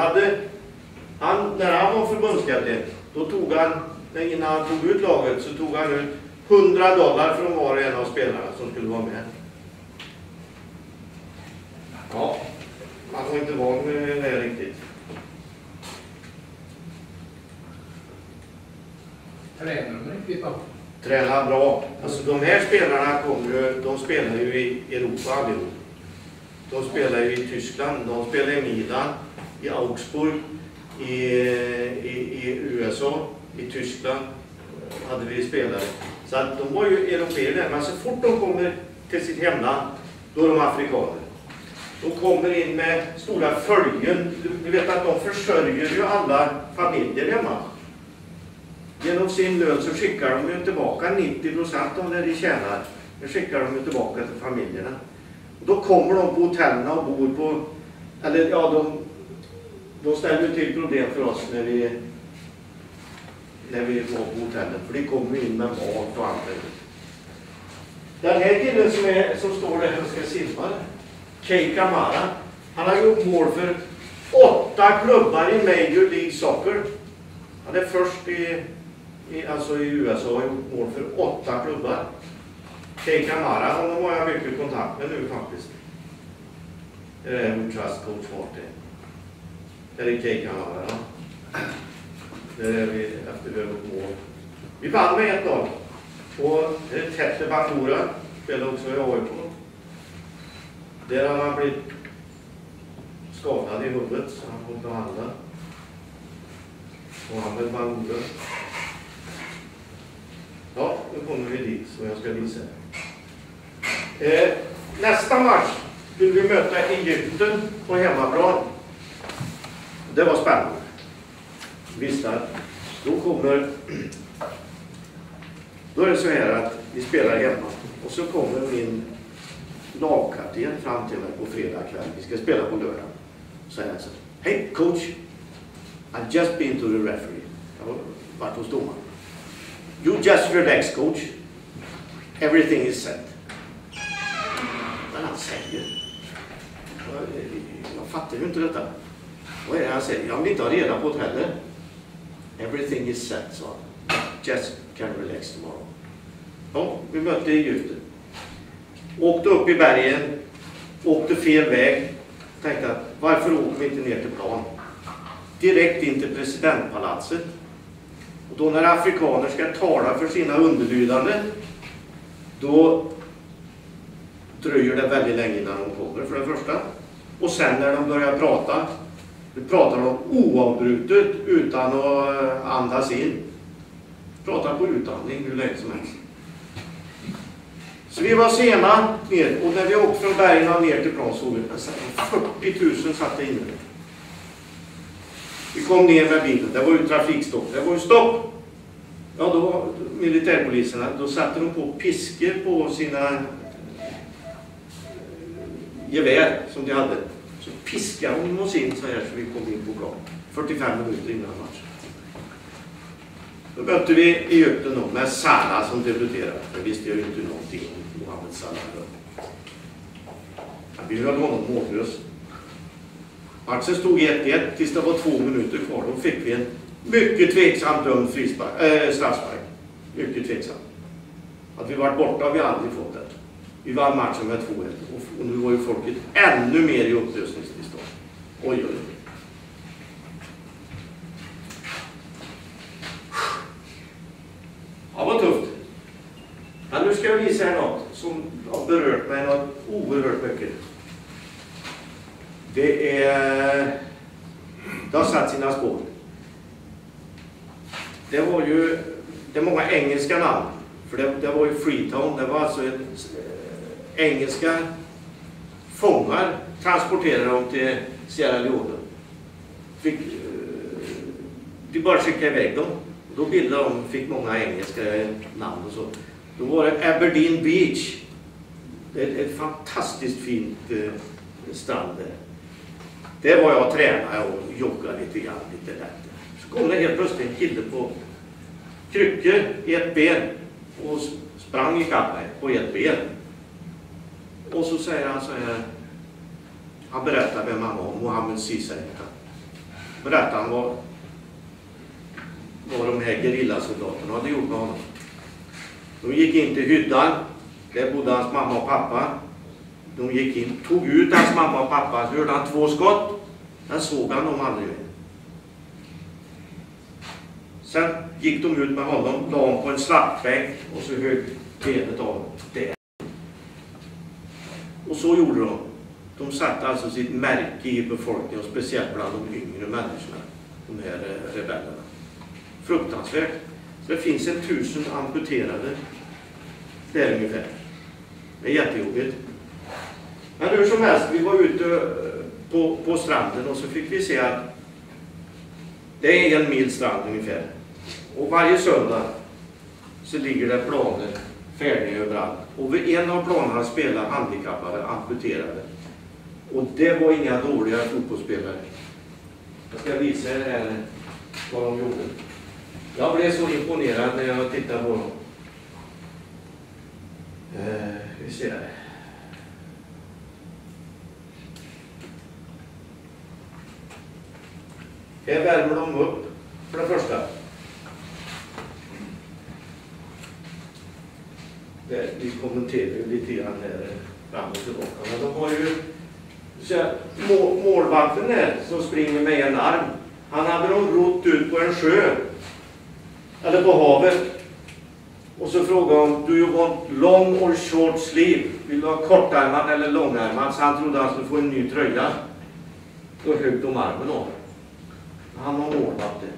När han var förbundskapten, då tog han, innan han tog ut laget, så tog han ut $100 från var och en av spelarna som skulle vara med. Ja, man var inte van med det riktigt. Tränar de riktigt då? Tränar bra. Alltså de här spelarna de spelar ju i Europa allihop. De spelar ju i Tyskland, de spelar i Milan, i Augsburg, i USA, i Tyskland hade vi spelare. Så att de var ju européer där, men så fort de kommer till sitt hemland, då är de afrikaner. De kommer in med stora följen. Du vet att de försörjer ju alla familjer hemma. Genom sin lön så skickar de ju tillbaka 90% av det de tjänar. Det skickar de ju tillbaka till familjerna. Och då kommer de på hotellerna och bor på... Eller ja, de ställer ju till problem för oss när vi var på hotellet. För de kommer in med mat och allt. Den här killen som står där och ska simma, Kei Kamara, han har gjort mål för 8 klubbar i Major League Soccer. Han är först i USA och har gjort mål för 8 klubbar. Kei Kamara, honom har jag mycket kontakt med nu faktiskt. Det är en trust coach vart det. Det är Kei Kamara. Det är vi efter vi har gjort mål. Vi vann med 1-0. Och det är Tete Bandura, spelar också i AIK. Där har han blivit skadad i huvudet så han får behandla. Och han vill Bandura. Ja, nu kommer vi dit som jag ska visa. Nästa match vill vi möta Egypten på hemmaplan. Det var spännande. Visst att då är det så här att vi spelar hemma och så kommer min lagkapten fram till mig på fredag kväll. Vi ska spela på lördag. Så säger han så: "Hey coach, I've just been to the referee." Jag har varit hos domaren. "You just relax coach. Everything is set." Men han säger, jag fattar ju inte detta. Vad är det han säger? Jag vill inte ha reda på det heller. "Everything is set", så "Just can relax tomorrow." Ja, vi mötte Egypten. Åkte upp i bergen, åkte fel väg. Tänkte att varför åker vi inte ner till plan? Direkt in till presidentpalatset. Och då när afrikaner ska tala för sina underlydande, då dröjer det väldigt länge innan de kommer för det första. Och sen när de börjar prata, då pratar de oavbrutet utan att andas in. Pratar på utandning hur länge som helst. Så vi var sena ner, och när vi åkte från bergen ner till plan så 40 000 satt inne. Vi kom ner med bilen, det var ju trafikstopp, det var ju stopp. Ja, då militärpoliserna, då satte de på piskor på sina gevär som de hade. Så piskade de oss in så här så vi kom in på plan. 45 minuter innan matchen. Då mötte vi Egypten då, med Salah som debuterade. Jag visste ju inte någonting om Mohamed Salah. Vi höll honom mållös. Matchen stod 1-1 tills det var 2 minuter kvar. Då fick vi en mycket tveksam dömd straffspark. Mycket tveksam. Att vi varit borta har vi aldrig fått det. Vi vann matchen med 2-1. Och nu var ju folket ännu mer i upplösningstillstånd. Oj, oj, oj. Ja, vad tufft. Men nu ska jag visa er något som har berört mig något oerhört mycket. Det har satt sina spår. Det är många engelska namn. För det var ju Freetown. Det var alltså engelska fångar transporterade dem till Sierra Leone. De bara skickade iväg dem. Då fick många engelska namn och så. Då var det Aberdeen Beach. Det är ett fantastiskt fint strand där. Det var jag tränade och joggade lite grann, lite lätt. Så kom det helt plötsligt en kille på kryckor i ett ben och sprang i kapp mig på ett ben. Och så säger han så här, han berättar vem han var, Mohamed Sisay. Berättar han vad de här gerillasoldaterna hade gjort med honom. De gick in till hyddan, där bodde hans mamma och pappa. De gick in, tog ut hans mamma och pappa, så hörde han 2 skott. Den såg han dem aldrig med. Sen gick de ut med honom, la honom på en slappbänk och så högg benet av där. Och så gjorde de. De satte alltså sitt märke i befolkningen, och speciellt bland de yngre människorna, de här rebellerna. Fruktansvärt. Så det finns 1000 amputerade där ungefär. Det är jättejobbigt. Men hur som helst, vi var ute på stranden och så fick vi se att det är 1 mil strand ungefär. Och varje söndag så ligger det planer färdiga överallt. Och vid en av planerna spelar handikappade, amputerade. Och det var inga dåliga fotbollsspelare. Jag ska visa er här vad de gjorde. Jag blev så imponerad när jag tittade på dem. Vi ser här. Här värmer de upp för det första. Vi kommenterar ju lite grann här fram och tillbaka. Men de har ju målvakten där som springer med en arm. Han hade de rott ut på en sjö. Eller på havet. Och så frågade de, do you want long or short sleeve? Vill du ha kortärmad eller långärmad? Så han trodde han skulle få en ny tröja. Då högg de armen av. Han har målat det.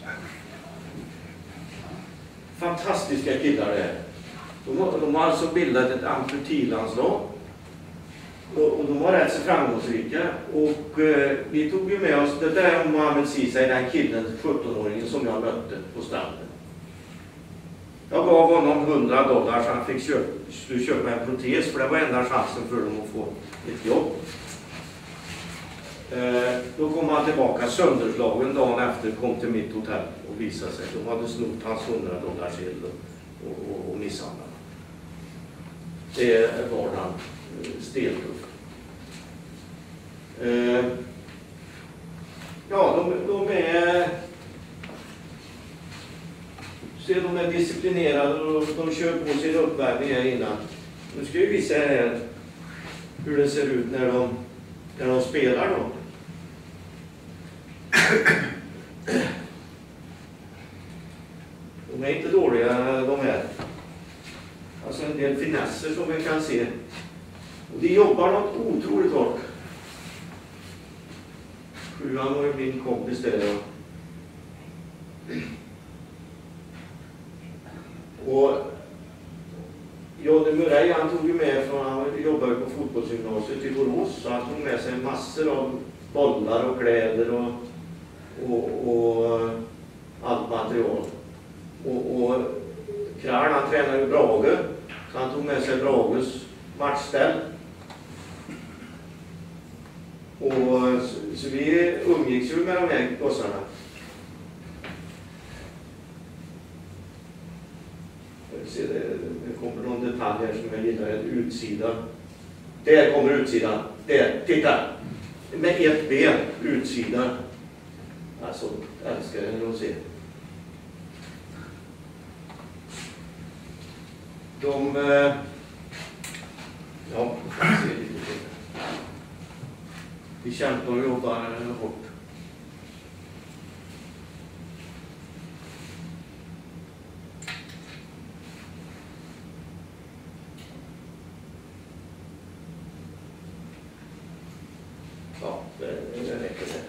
Fantastiska killar det är. De har alltså bildat ett amputilandslag. Och de var rätt så framgångsrika. Och vi tog ju med oss det där om Mohamed Sisay, den killen, 17-åringen som jag mötte på stranden. Jag gav honom $100 så han fick köpa en protes, för det var enda chansen för dem att få ett jobb. Då kom han tillbaka sönderslagen dagen efter, kom till mitt hotell och visade sig. De hade snott hans $100 och misshandlat. Det var han steltuff. Ja, de är disciplinerade och de kör på sin uppvärmning här innan. Nu ska vi visa här hur det ser ut när de spelar då. De är inte dåliga de här. Alltså en del finesser som vi kan se. Och de jobbar något otroligt hårt. 7an var ju min kompis där. Och Johnny Murray, han tog ju med från, han jobbade på fotbollsgymnasiet i Borås, så han tog med sig massor av bollar och kläder och allt material. Och Krall, han tränade i Brage, så han tog med sig Brages matchställ. Och så vi umgicks ju med de här gossarna. det kommer någon detalj här som jag gillar, en utsida. Där kommer utsidan. Där, titta! Med ett ben, utsidan. Alltså, älskar den att se. Ja, vi kämpar och jobbar hårt. Ja, det räcker det.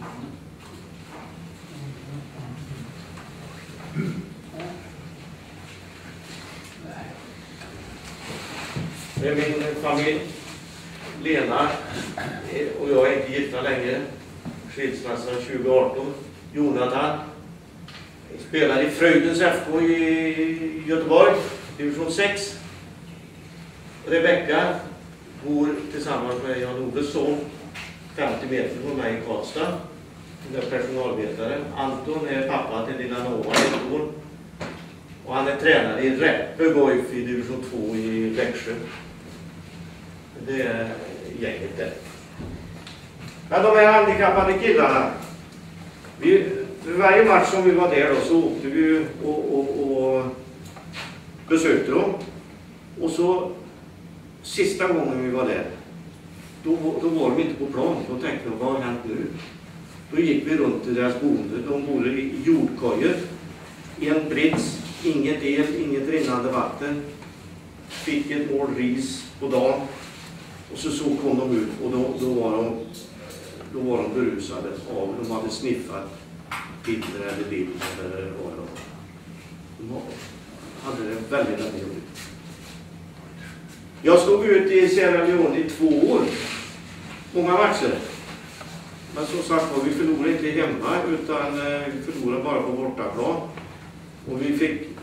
Det är min familj. Lena och jag är inte gifta längre. Skilsmässa 2018. Jonathan spelar i Fröjdens FK i Göteborg, division 6. Rebecka bor tillsammans med Jan-Oves son 50 meter från mig i Karlstad. Hon är personalvetare. Anton är pappa till lilla Noah, 1 år. Och han är tränare i Räppe Goif i division 2 i Växjö. Det är gänget där. Men de här handikappade killarna, för varje match som vi var där då, så åkte vi och besökte dem. Och så sista gången vi var där, då var de inte på plan. Då tänkte jag, vad har hänt nu? Då gick vi runt till deras boende. De bodde i jordkojor, i en brits, inget el, inget rinnande vatten. Fick ett mål ris på dagen. Och så kom de ut och då var de berusade av, de hade sniffat piller eller bild eller vad det var. De hade det väldigt jobbigt. Jag stod ut i Sierra Leone i 2 år. Många matcher. Men som sagt var, vi förlorade inte hemma utan vi förlorade bara på bortaplan. Och vi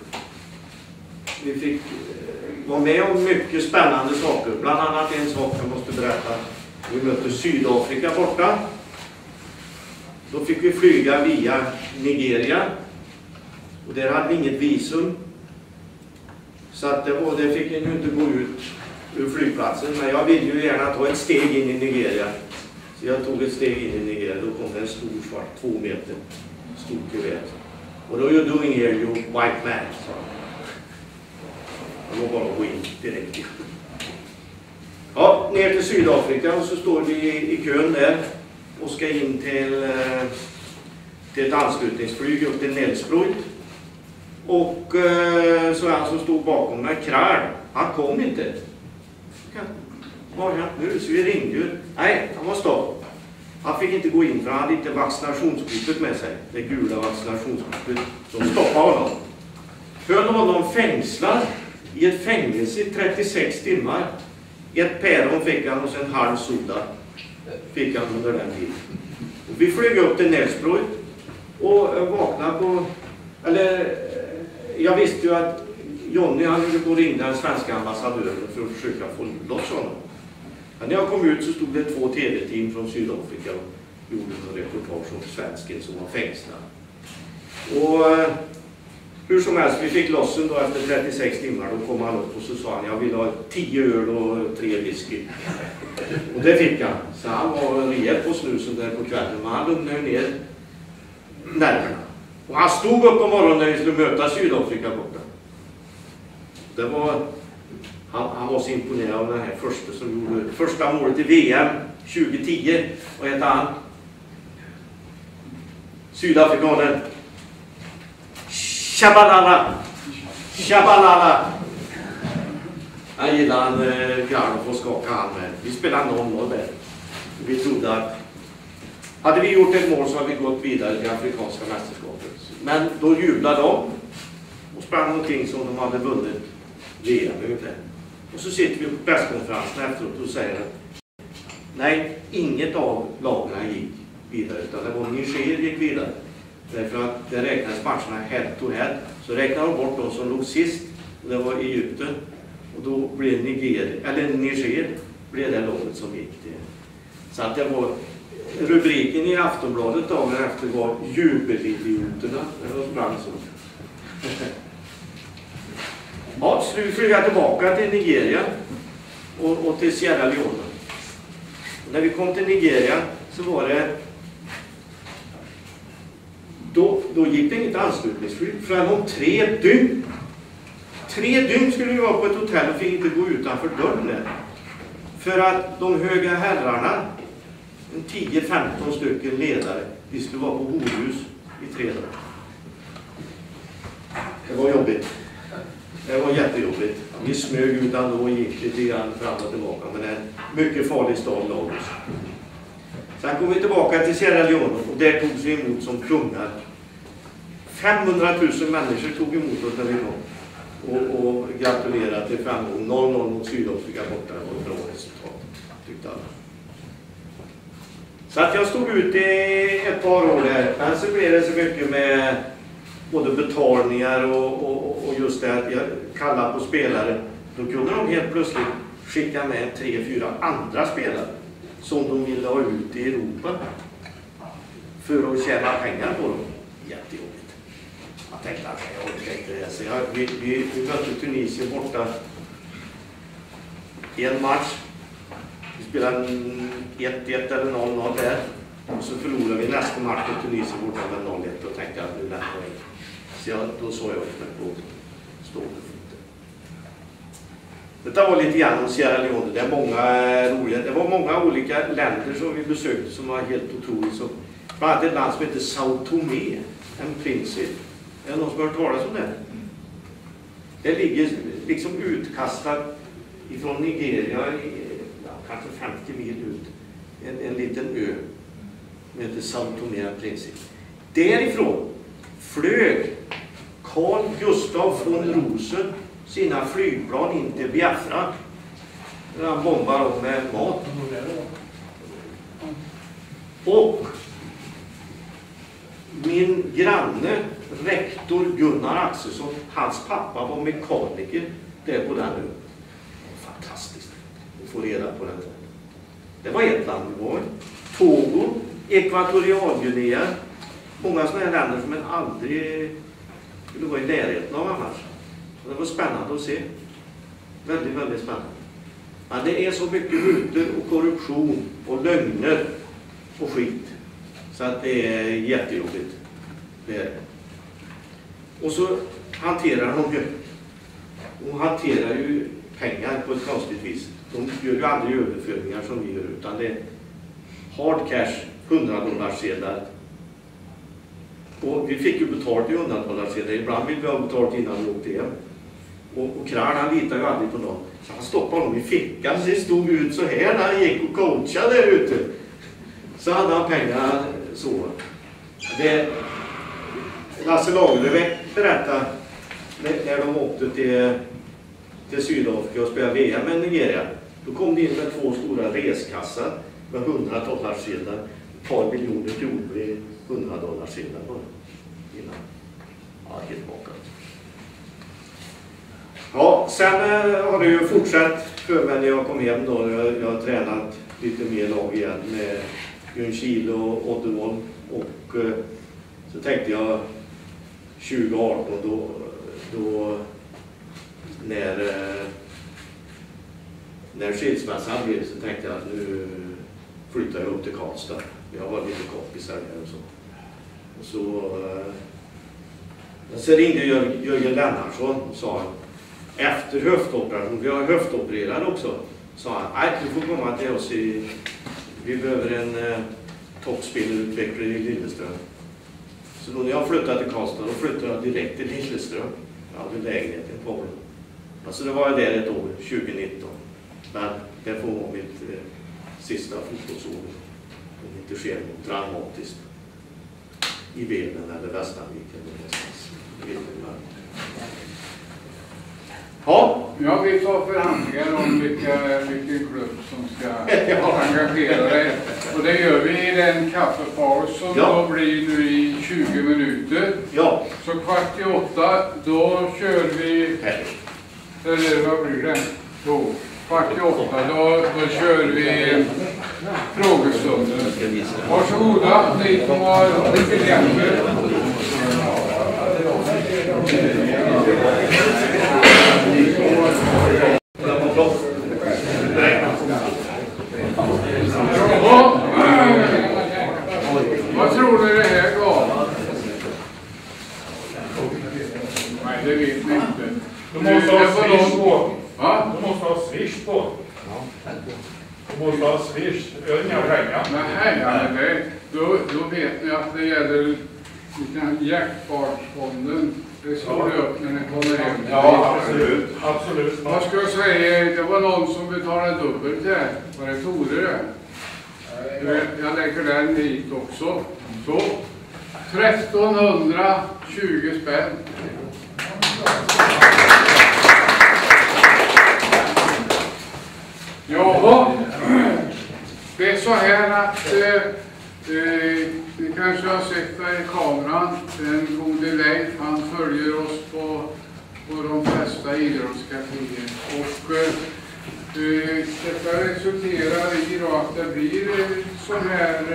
fick var med om mycket spännande saker. Bland annat en sak jag måste berätta. Vi mötte Sydafrika borta. Då fick vi flyga via Nigeria. Och där hade vi inget visum. Så att det fick jag ju inte gå ut ur flygplatsen. Men jag ville ju gärna ta ett steg in i Nigeria. Så jag tog ett steg in i Nigeria. Då kom det en stor svart, 2 meter stor kuvert. Och då you're doing here, you white man. Så. Det var bara att gå in direkt. Ja, ner till Sydafrika och så står vi i kön där och ska in till ett anslutningsflyg upp till Nelspruit. Och så han som stod bakom mig, Krar, han kom inte. Vad har hänt nu? Så vi ringde ju. Nej, han var stopp. Han fick inte gå in för han hade inte vaccinationskortet med sig. Det gula vaccinationskortet. De stoppade honom. Höll honom fängslad i ett fängelse i 36 timmar. Ett päron fick han och sen en halv soda fick han under den tiden. Och vi flög upp till Nelspruit och vaknade på... Eller jag visste ju att Johnny han ville gå och ringa den svenska ambassadören för att försöka få loss honom. Men när jag kom ut så stod det 2 tv-team från Sydafrika och gjorde en reportage om svensken som var fängslad. Och hur som helst, vi fick lossen då efter 36 timmar. Då kom han upp och så sa han, jag vill ha 10 öl och 3 whisky. Och det fick han. Så han var rejält på snusen där på kvällen. Men han lugnade ner nerverna. Och han stod upp på morgonen när vi skulle möta Sydafrika borta. Det var... Han var så imponerad av den här första som gjorde första målet i VM 2010. Vad heter han? Sydafrikanen. Shabalala. Shabalala. Jag gillar han Garn och få skaka hand med. Vi spelade 0-0 där. Vi trodde att hade vi gjort ett mål så hade vi gått vidare till afrikanska mästerskapet. Men då jublade de och sprang någonting som de hade vunnit VM ungefär. Och så sitter vi på presskonferensen efteråt och säger att nej, inget av lagarna gick vidare utan det var Niger gick vidare. Därför att det räknades matcherna head to head. Så räknade de bort de som låg sist och det var Egypten. Och då blev Niger blev det laget som gick till. Så att det var rubriken i Aftonbladet dagen efter var jubelidioterna. Det var sprang så. Ja, så nu flyger jag tillbaka till Nigeria och till Sierra Leone. Och när vi kom till Nigeria så var det... Då gick det inget anslutningsflyg förrän om 3 dygn. 3 dygn skulle vi vara på ett hotell och fick inte gå utanför dörren där. För att de höga herrarna, 10-15 stycken ledare, vi skulle vara på horhus i 3 dagar. Det var jobbigt. Det var jättejobbigt. Vi smög utan då och gick lite grann fram och tillbaka. Men det är en mycket farlig stad, Lagos. Sen kom vi tillbaka till Sierra Leone och där togs vi emot som kungar. 500 000 människor tog emot oss när vi kom. Och gratulerade till framgång. 0-0 mot Sydafrika borta. Det var ett bra resultat, tyckte alla. Så att jag stod ut i ett par år där. Men så blev det så mycket med både betalningar och just det att jag kallade på spelare. Då kunde de helt plötsligt skicka med 3-4 andra spelare som de ville ha ut i Europa för att tjäna pengar på dem. Jättejobbigt. Jag tänkte att jag orkar inte det. Så vi mötte Tunisien borta i en match. Vi spelade 1-1 eller 0-0 där. Och så förlorade vi nästa match på Tunisien borta med 0-1 och tänkte att nu lämnar jag. Så då såg jag upp mig på stående foten. Detta var lite grann om Sierra Leone. Det var många olika länder som vi besökte som var helt otroligt. Så, bland annat ett land som heter Sao Tomé, en Principe. Är det någon som har hört talas om det? Det ligger liksom utkastat ifrån Nigeria, kanske 50 mil ut. En liten ö som heter Sao Tomé, en Principe. Därifrån flög Carl Gustav von Rosen sina flygplan in till Biafra. Där han bombar dem med mat. Och min granne, rektor Gunnar Axelsson, hans pappa var mekaniker där på den ön. Fantastiskt att få reda på den. Det var ett land vi var i. Togo, Ekvatorialguinea. Många sådana här länder som man aldrig skulle vara i närheten av annars. Så det var spännande att se. Väldigt, väldigt spännande. Men det är så mycket mutor och korruption och lögner och skit. Så att det är jättejobbigt. Det är. Och så hanterar de ju. De hanterar ju pengar på ett konstigt vis. De gör ju aldrig överföringar som vi gör. Utan det är hard cash, $100-sedlar. Och vi fick ju betalt i $100-sedlar. Ibland vill vi ha betalt innan vi åkte hem. Och Kran, han litar ju aldrig på någon. Så han stoppade dem i fickan. Så det stod ut så här när han gick och coachade där ute. Så hade han pengar så. Lasse Lagerlöf berättade när de åkte till Sydafrika och spelade VM med Nigeria. Då kom det in med 2 stora reskassar med $100-sedlar. Ett par miljoner kronor i $100-sedlar bara. Innan. Ja, helt bakat. Ja, sen har det ju fortsatt för mig när jag kom hem då. Jag har tränat lite mer lag igen med Ljungskile och Oddevold. Och så tänkte jag 2018 då när skilsmässan blev så tänkte jag att nu flyttar jag upp till Karlstad. Jag var lite kompisar där och så. Och så ringde Jörgen Lennartsson och sa efter höftoperation, vi har höftopererad också, sa han, nej du får komma till oss vi behöver en toppspelerutvecklare i Lilleström. Så då när jag flyttade till Karlstad, då flyttade jag direkt till Lilleström. Jag hade lägenhet i Polen. Alltså det var jag där ett år, 2019. Men det får vara mitt sista fotbollsår. Om det inte sker något dramatiskt i Velen eller Västanviken eller någonstans. Ja. Ja, vi tar förhandlingar om vilken klubb som ska engagera dig. Och det gör vi i den kaffepaus som då blir nu i 20 minuter. Ja. Så 7:15, då kör vi... Eller vad blir det? Då. 7:15, då kör vi frågestunden. Varsågoda, ni som har lite hjälp. på. Va? Du måste ha swish på. Ja, Du måste ha swish. Jag har inga pengar. Nej, men då vet ni att det gäller Jackpot-fonden. Det slår det upp när ni kommer hem. Ja, absolut. Absolut. Vad ska jag säga? Det var någon som betalade dubbelt här. Var det Tore det? Jag lägger den hit också. Så. 1320 spänn. Ja, det är så här att ni kanske har sett det i kameran. Den gode Leif, han följer oss på de flesta idrottskaféer. Och detta resulterar i då att det blir en sån här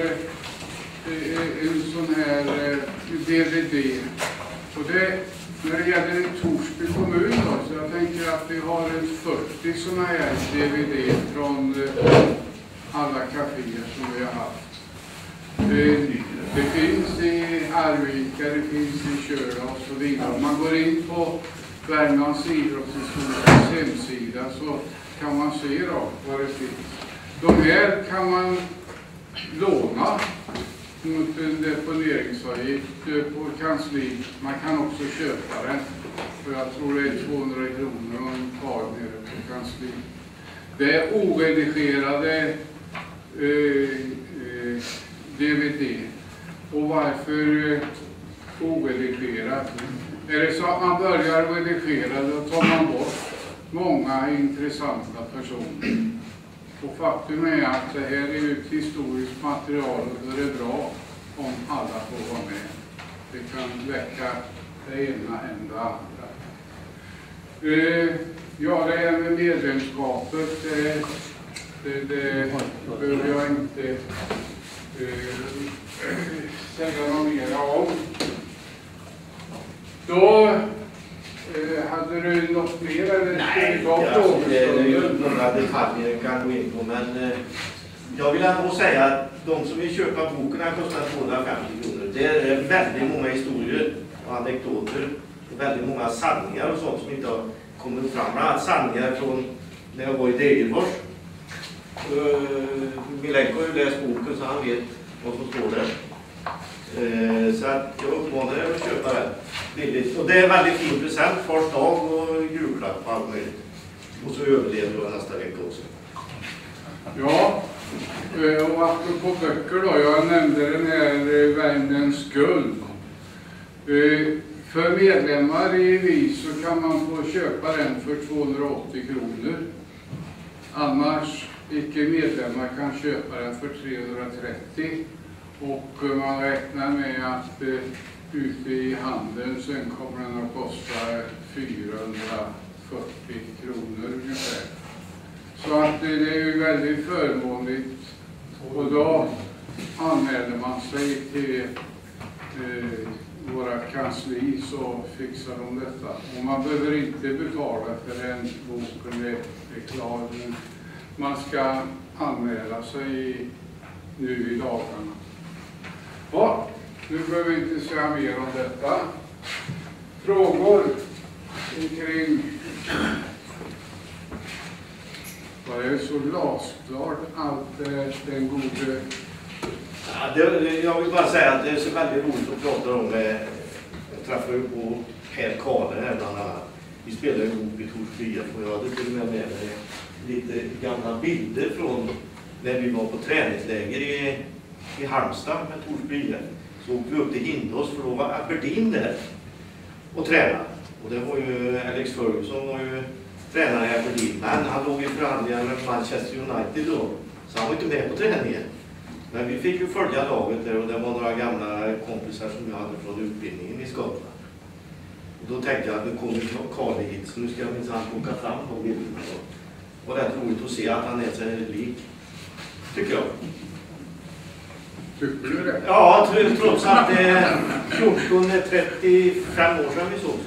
DVD. Och det, när det gäller Torsby kommun då, så jag tänker att vi har en 40 såna här DVD från alla kaféer som vi har haft. Det finns i Arvika, det finns i Köra och så vidare. Om man går in på Värmlands idrottshistorias hemsida så kan man se då vad det finns. De här kan man låna mot en deponeringsavgift på kansli. Man kan också köpa den. För jag tror det är 200 kronor och en par nere på kansli. Det är oredigerade DVD. Och varför oredigerat? Är det så att man börjar redigera, då tar man bort många intressanta personer. Och faktum är att det här är ett historiskt material och det är bra om alla får vara med. Det kan väcka det ena än det andra. Ja, det här med medlemskapet, det behöver jag inte säga något mer om. Då hade du något mer eller? Nej, det är ju några detaljer jag kan gå in på, men jag vill ändå säga att de som vill köpa boken här kostar 250 kronor. Det är väldigt många historier och anekdoter och väldigt många sanningar och sånt som inte har kommit fram. Bland annat sanningar från när jag var i Degerfors. Milenko har ju läst boken så han vet vad som står där. Så att jag uppmanar er att köpa den. Och det är en väldigt fin present, fars dag och julklapp och allt möjligt. Och så överlever jag nästa vecka också. Ja, och apropå böcker då, jag nämnde den här Värmlands guld. För medlemmar i VIS så kan man få köpa den för 280 kronor. Annars, icke medlemmar kan köpa den för 330. Och man räknar med att ute i handeln sen kommer den att kosta 440 kronor ungefär. Så att det är ju väldigt förmånligt. Och då anmäler man sig till våra kansli så fixar de detta. Och man behöver inte betala för en boken är klar. Man ska anmäla sig nu i dagarna. Ja, nu behöver vi inte säga mer om detta. Frågor kring vad är så glasklart allt den gode... Ja, jag vill bara säga att det är så väldigt roligt att prata om. Jag träffade ju på Per Kahle här bland annat. Vi spelade ihop i Torsby och jag hade till och med mig lite gamla bilder från när vi var på träningsläger i Halmstad med Torsby. Så åkte vi upp till Hindås för då var Aberdeen där och tränade. Och det var ju Alex Ferguson var ju tränare i Aberdeen. Men han låg i förhandlingar med Manchester United då. Så han var inte med på träningen. Men vi fick ju följa laget där och det var några gamla kompisar som jag hade från utbildningen i Skottland. Och då tänkte jag att nu kommer Karl hit så nu ska jag minsann plocka fram de bilderna. Och det är roligt att se att han är sig lik. Tycker jag. Tycker du det? Ja, trots att det är 14-35 år sedan vi såg.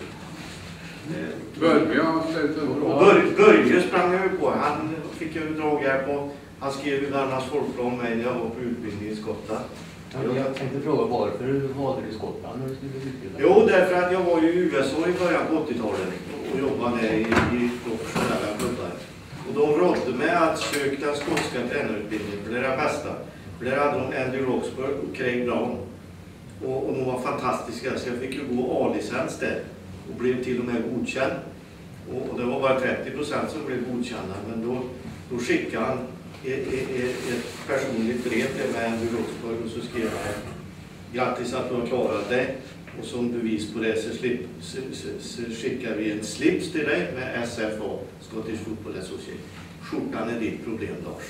Börje har ställt en bra. Börje sprang jag på. Han fick ju draghjälp och han skrev ju Värmlands Folkblad om mig när jag var på utbildning i Skottland. Jag tänkte fråga varför valde du Skottland när du skulle utbilda? Jo, därför att jag var ju i USA i början på 80-talet. och jobbade i professionella klubbar. Och de rådde mig att söka den skotska tränarutbildningen, för det är det bästa. För där hade de Andy Roxburgh och Craig Brown. Och de var fantastiska, så jag fick ju gå A-licens där. Och blev till och med godkänd. Och det var bara 30% som blev godkända. Men då skickade han ett personligt brev till mig, Andy Roxburgh, och så skrev han: grattis att du har klarat dig. Och som bevis på det så skickar vi en slips till dig med SFA, Scottish Football Association. Skjortan är ditt problem, Lars.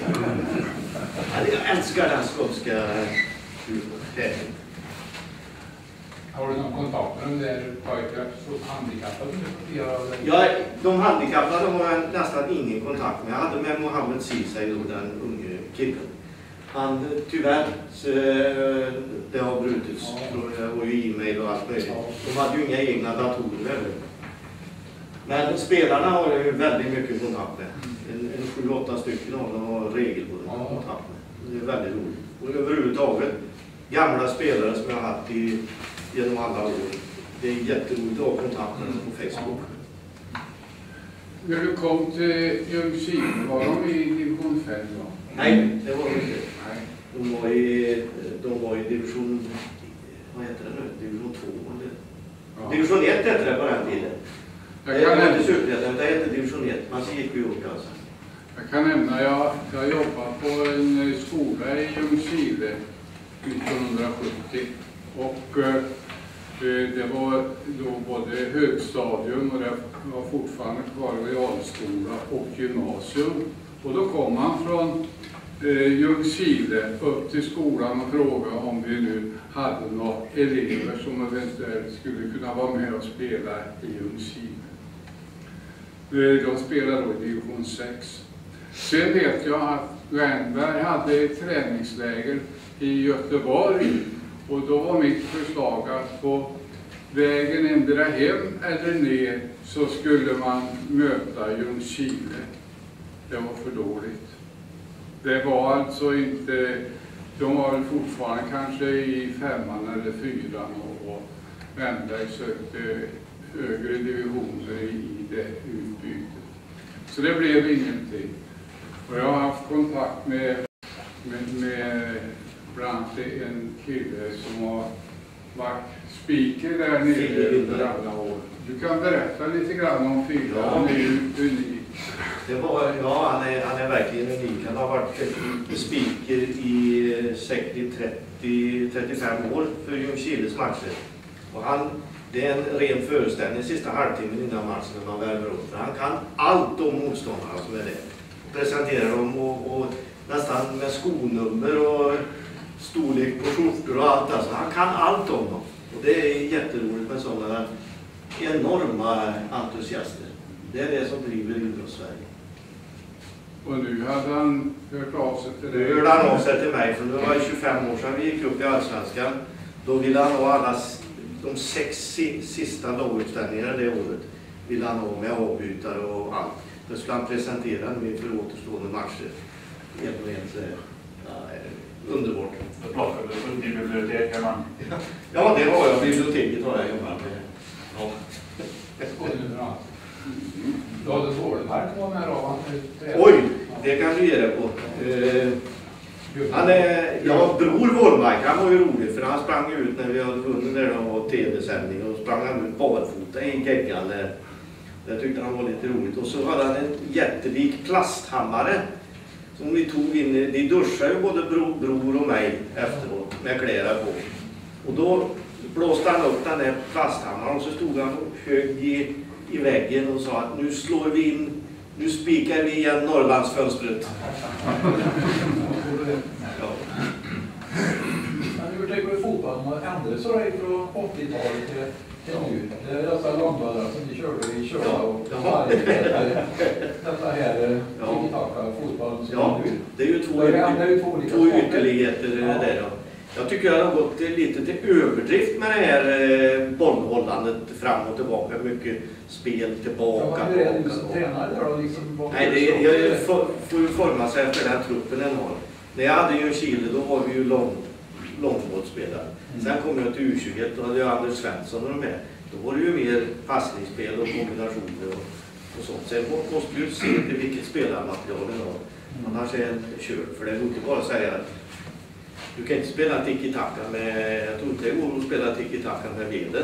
Jag älskar den skotska tävlingen. Har du någon kontakt med de där pojkar som handikappade? Ja, de handikappade har jag nästan ingen kontakt med. Jag hade med Mohammed Ceesay, den unge killen. Han, tyvärr, det har brutits. Det var ju e-mail och allt möjligt. De hade ju inga egna datorer heller. Men spelarna har jag ju väldigt mycket kontakt med. En 7-8 stycken av dem har regelbunden kontakt med. Det är väldigt roligt. Och överhuvudtaget, gamla spelare som jag har haft genom alla år. Det är jätteroligt att ha kontakt med dem på Facebook. När du kom till Ljungskile, var de i division 5 då? Nej, det var de inte. Nej. De var i division, vad heter det nu? Division 2 eller? Ja. Division 1 hette det på den tiden. Det var inte Superettan, det hette division 1. Man gick ju upp alltså. Jag kan nämna, jag jobbade på en skola i Ljungskile 1970 och det var då både högstadium och det var fortfarande kvar realskola och gymnasium. Och då kom man från Ljungskile upp till skolan och frågade om vi nu hade några elever som eventuellt skulle kunna vara med och spela i Ljungskile. De spelade då i division 6. Sen vet jag att Wernberg hade ett träningsläger i Göteborg och då var mitt förslag att på vägen ändra hem eller ner så skulle man möta Ljungskile. Det var för dåligt. Det var alltså inte, de var väl fortfarande kanske i 5:an eller 4:an och Wernberg sökte högre divisioner i det utbytet. Så det blev ingenting. Och jag har haft kontakt med bland annat en kille som har varit speaker där nere under alla år. Du kan berätta lite grann om Fille, han är ju unik. Han är verkligen unik. Han har varit speaker i säkert 30-35 år för Ljungskiles matcher. Och det är en ren föreställning sista halvtimmen innan matchen när man värmer upp. Han kan allt om motståndarna som är där. Presenterar dem och nästan med skonummer och storlek på skjortor och allt. Alltså, han kan allt om dem. Och det är jätteroligt med sådana enorma entusiaster. Det är det som driver idrotts-Sverige. Och nu hade han hört av sig till dig? Nu hörde han av sig till mig, för det var 25 år sedan vi gick upp i Allsvenskan. Då ville han ha de 6 sista lagutställningarna det året. Ville han ha med avbytare och allt. Då skulle han presentera nu inför återstående matcher. Helt underbart. Då pratade du på biblioteket hemma. Ja, det har jag. Biblioteket har jag jobbat med. Ja. Du hade Wålemark var med då? Oj, det kan du ge det på. Bror Wålemark, han var ju rolig för han sprang ut när vi hade vunnit där och tv-sändning och sprang han ut barfota i geggan. Det tyckte han var lite roligt. Och så hade han en jättelik plasthammare som vi tog in. De duschade ju både bror och mig efteråt med kläder på. Och då blåste han upp den där plasthammaren och så stod han och högg i väggen och sa att nu slår vi in, nu spikar vi igen Norrlandsfönstret. Ja. Men hur tänker du fotbollen har ändrats så där från 80-talet till nu? Det är dessa långvallare som vi körde i Köra och detta här tiki-taka fotbollen som nu. Det är ju två ytterligheter där. Jag tycker jag har gått lite till överdrift med det här bollhållandet fram och tillbaka. Mycket spel tillbaka. Vad är det du som tränare då? Nej, jag får ju forma sig efter den truppen den har. När jag hade Ljungskile då var vi ju långbåtsspelare. Sen kom jag till U21 och hade jag Anders Svensson och med. Då var det ju mer passningsspel och kombinationer och sånt. Sen måste du se vilket spelarmaterial den har. Annars är det kört. För det går inte bara att säga att du kan inte spela tiki-taka med, jag tror inte det går att spela tiki-taka med medel.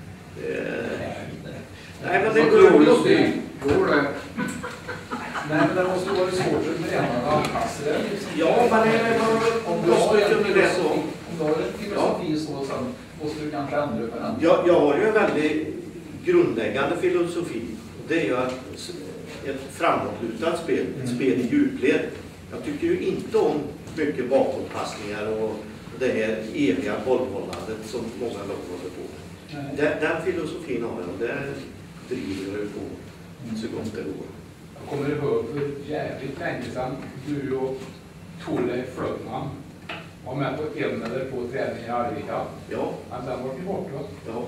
Nej, men det går just det. Går det? Nej, men det måste vara svårt för tränaren att anpassa det. Liksom. Ja, men om du har en filosofi så måste du kanske ändra på den. Jag har ju en väldigt grundläggande filosofi. Det är ju att ett framåtlutat spel, ett spel i djupled. Jag tycker ju inte om mycket bakåtpassningar och det här eviga bollhållandet som många lag håller på. Den filosofin har jag och det driver jag på så gott det går. Jag kommer ihåg för jävligt länge sedan du och Tolle Flötman var med på en eller två träningar i Arvika. Ja. Men sen var ni borta. Ja.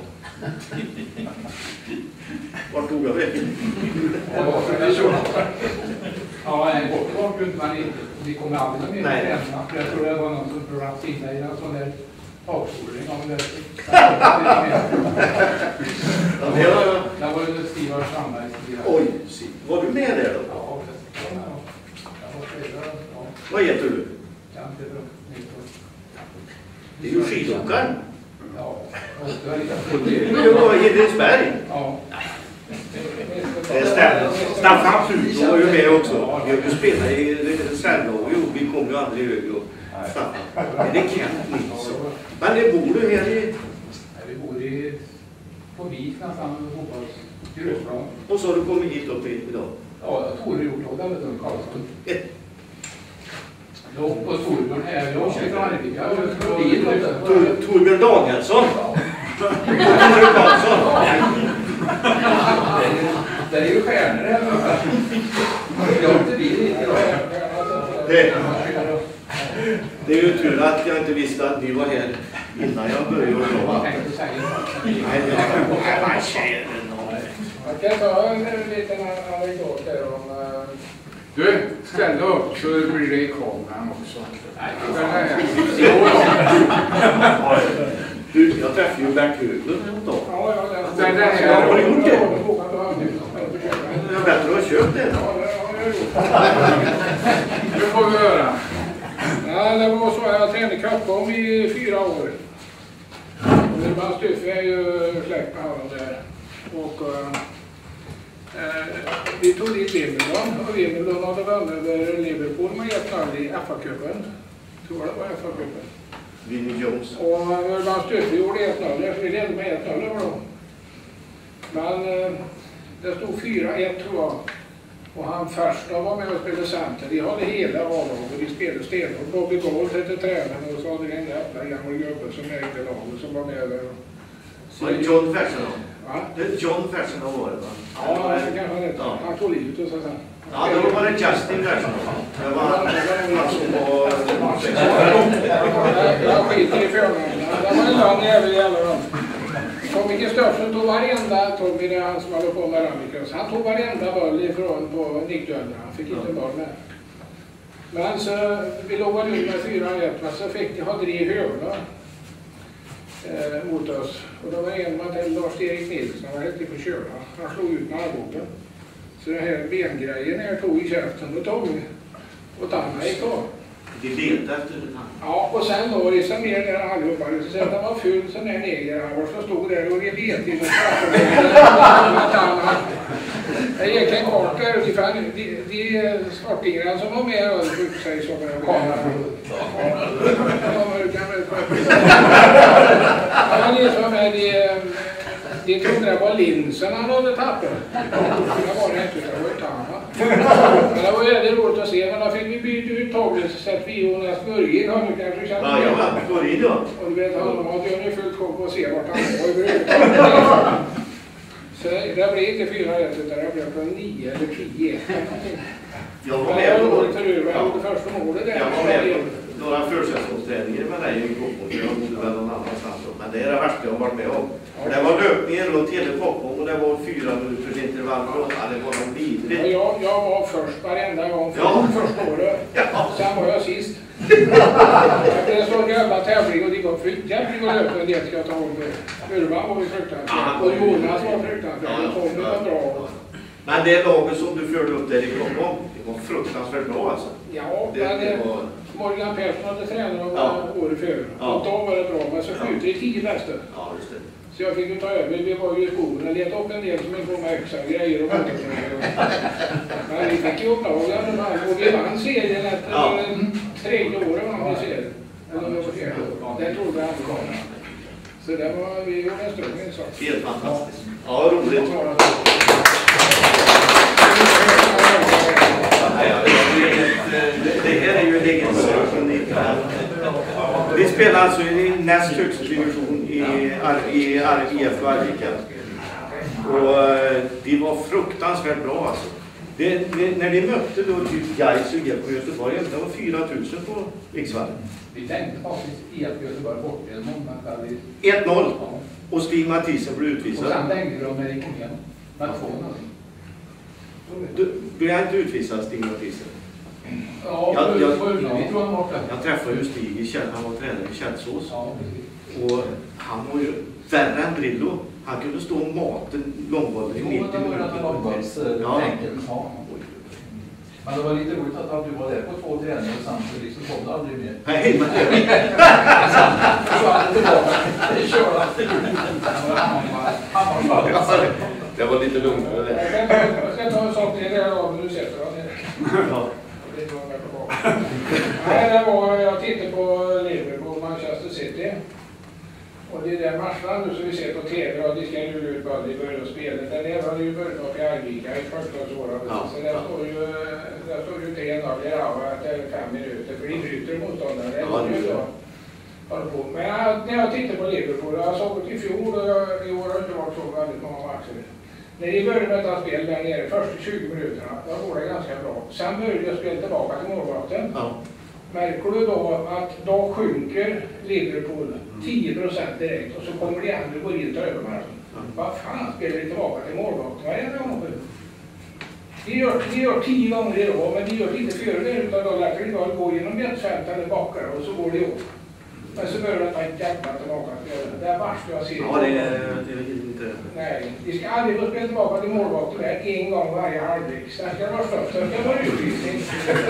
Vart tog jag vägen? Ja, en bort inte, men vi kommer aldrig med Nej. träningarna. Jag tror det var någon som provat sinna i en sån där taksoling. Det var ju Stivars Sandberg. Oj, var du med där då? Ja, Vad heter du? Det är ju skidåkaren. Ja, Du var i Hedensberg. ja. Staffan Flut var ju med också. Du spelade i reservlag. Vi kom ju aldrig högre upp. Staffan. Det är Kent Nilsson. Men det bor du här i? Vi bor på Vik nästan, hoppas grusplan. Och så har du kommit hit upp idag? Ja, Tore Hjortlåda, vet du, Karlsson. På Torbjörn är jag också från Arvika. Torbjörn Danielsson? Torbjörn Karlsson? Det är ju stjärnor här. Jag har inte bil idag. Det är ju tur att jag inte visste att ni var här innan jag började jobba. Jag kan ta en liten anekdot där om... Du, ställ upp så blir det i kameran också. Du, jag träffade ju Bert Höglund då. Ja, jag läste. Den här har du gjort det? Jag är bättre att ha köpt det. Ja, det har jag gjort. Nu får vi höra. Ja, det var så att jag tränade Kappom i 4 år. Urban Stuffe är ju släkt med honom där. Och vi tog dit Wimbledon. Och Wimbledon hade vunnit över Liverpool med 1-0 i FA-cupen. Tror det var FA-cupen. Vinnie Jones. Och Urban Stuffe gjorde 1-0. Vi ledde med 1-0 över dem. Men det stod 4-1 tror jag. Och han första var med och spelade center. De hade hela A-laget. De spelade stenhårt. Bobby Gold hette tränaren och så hade det en jävla gammal gubbe som ägde laget som var med där. Var det John Fersenov? Va? Det är John Fersenov var det va? Ja, det kanske han hette. Han tog livet och så sen. Ja, då var det Justin Fersenov. Det var han som var... Jag skiter i förnamnen. Det var en lång jävel i alla dem. Tommy Kristoffersen tog varenda, Tommy det är han som håller på med Ramikos, han tog varenda boll ifrån på Nickdöden, han fick inte boll med. Men så, vi låg väl ut med 4-1, men så fick de ha 3 hövlar mot oss. Och då var en man till Lars-Erik Nilsson, han var helt på köra, han slog ut med armbågen. Så den här bengrejen här tog i käften, då tog vi och tanna gick av. De letade efter det. Ja, och sen låg det som mer där allihopa. Så sen den var full sån där negerhavor som stod där och vet in och det gick en kort där utifrån. De sportingarna som var med och fick sig som en kamera. Ja, det som är de trodde det var linsen han hade tappat. Det var det inte, det var ett annat. Men det var väldigt roligt att se, men då fick vi byta ut tåget så sätt vi Jonas Börje har du kanske känt Ja, jag var på det då. och du vet, han hade ju fullt koll på att se vart han var överhuvudtaget. Så det blev inte 4-1 utan det blev på 9 eller 10. Jag var Men med jag på gjorde inte du, jag gjorde första målet där. Jag var med på några försäsongsträningar med dig i Koppom. Jag bodde väl någon annanstans. Men det är det värsta jag har varit med om. För det var löpningar runt hela Koppom och det var 4 minuters intervall. Ja, det var någon vidrigt. Jag var först varenda gång Ja. första året. Ja. Sen var jag sist. Det är så en jävla tävling och det var jävligt att löpa en del ska jag ta om. Urban var ju fruktansvärt. Och Jonas var fruktansvärt. Och Tommy var bra. Men det laget som du förde upp där i Stockholm, det var fruktansvärt bra alltså. Ja, Det var... Morgan Persson hade tränat året före. Och då var det bra, men så skjuter i 10 bästa. Ja, just det. Så jag fick ju ta över, vi var ju i skogen och letade upp en del som inte var med öxa grejer och men vi fick ju upplaga och vi vann serien efter 3 år vann vi serien. Eller 4 år. Det trodde jag aldrig. Så det var, vi gjorde en stor insats. Helt fantastiskt. Ja, roligt. Det här är ju en egen sörsen. Vi spelar alltså i näst högsta division i IF Arvika. Och de var fruktansvärt bra alltså. När de mötte då typ Gais och IF på Göteborg, det var 4 000 på Riksvallen. Vi tänkte faktiskt IF Göteborg bort en månad. 1-0. Och Stig Mathisen blev utvisad. Och sen tänkte de när de kom hem. Med 2-0. Du blev inte utvisad, Stig Mathisen? Ja, jag träffade ju Stig, han var tränare i Källsås. Ja, och han var ju värre än Brillo. Han kunde stå och maten långbollen i 90 minuter. Ja. Men det var lite roligt att du var där på 2 träningar och samtidigt liksom kom det aldrig mer. Nej, men det var lite lugnare. Jag ska ta en sak till det här av du sätter av det. Nej, jag tittade på Liverpool Manchester City. Och det är den matchen nu som vi ser på tv och de ska ju ut bara i början av spelet. Den har ju börjat upp i Arvika i första året. Så där står ju 3-0 i Rava efter 5 minuter. För de bryter motståndare. Det är ju så. Men när jag tittar på Liverpool, jag såg det i fjol och i år har det inte varit så väldigt många matcher. När de började med detta spel där nere, första 20 minuterna, då går det ganska bra. Sen började jag spela tillbaka till målvakten. Ja. Märker du då att då sjunker Liverpool 10% direkt och så kommer de andra gå in och ta över matchen. Vad fan spelar de tillbaka till målvakten? Vad är det om det? De gör 10 gånger i dag, men de gör inte före det utan då lär de gå genom mittfält eller bakare och så går det ihop. Men så börjar det ta ett jävla tillbaka. Det är värst jag ser. Ja, det är inte... Nej, vi ska aldrig få spela tillbaka till målvakten där en gång varje halvlek. Sen ska det vara störst. Sen ska det vara utvisning.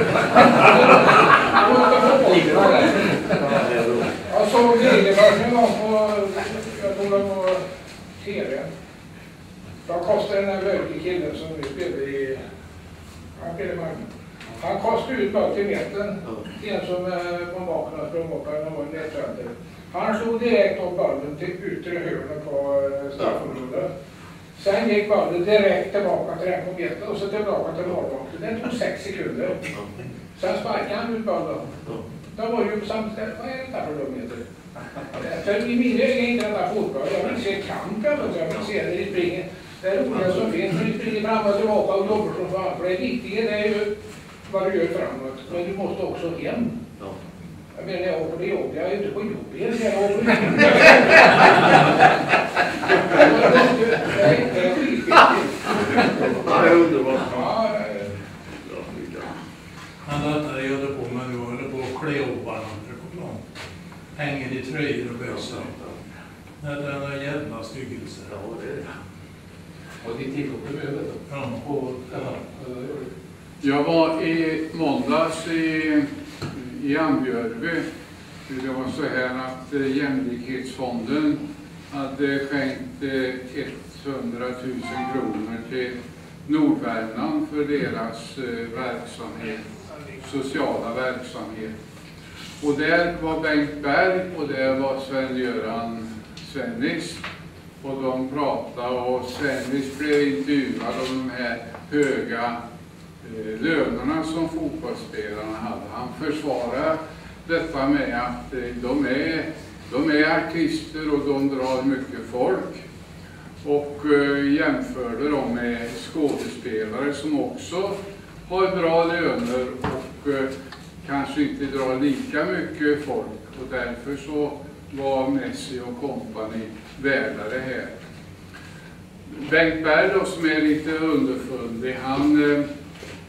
Jag såg Lideberg en gång på, jag tror det var TV. Då kostade den här mörke killen som vi spelade i, han spelade i Malmö. Han kostade ut bara till mitten. En som var bakom och sprang upp, han var en nedtränare. Han slog direkt av bollen till yttre hörnet på straffområdet. Sen gick bollen direkt tillbaka till den på mitten och så tillbaka till målvakten. Det tog 6 sekunder. Sen sparkade han ut bollen. Det var ju samtidigt, vad är det där för dumheter? För i mina ögon är inte den där fotboll. Jag vill se kamp, jag vill se när de springer. Det är roliga som finns, när de springer fram och tillbaka och jobbar som fan. För det viktiga det är ju vad du gör framåt, men du måste också hem. Ja. Jag menar, jag åker på jobb, jag är inte på jobb igen, jag åker på jobb. Det är skitviktigt. Ja, det är underbart. Ja, han detta gjorde på med nu, håller på att klä upp varandra på plan. Hänger i tröjor och bössor. Det är en jävla styggelse. Ja, det är det. Och det tittar på det över då? Ja. Jag var i måndags i Ambjörby. Det var så här att Jämlikhetsfonden hade skänkt 100 000 kronor till Nordvärmland för deras verksamhet, sociala verksamhet. Och där var Bengt Berg och där var Sven-Göran Svennis. Och de pratade och Svennis blev intervjuad om de här höga lönerna som fotbollsspelarna hade. Han försvarade detta med att de är artister och de drar mycket folk. Och jämförde dem med skådespelare som också har bra löner och kanske inte drar lika mycket folk. Och därför så var Messi och kompani värda det här. Bengt Berg då, som är lite underfundig,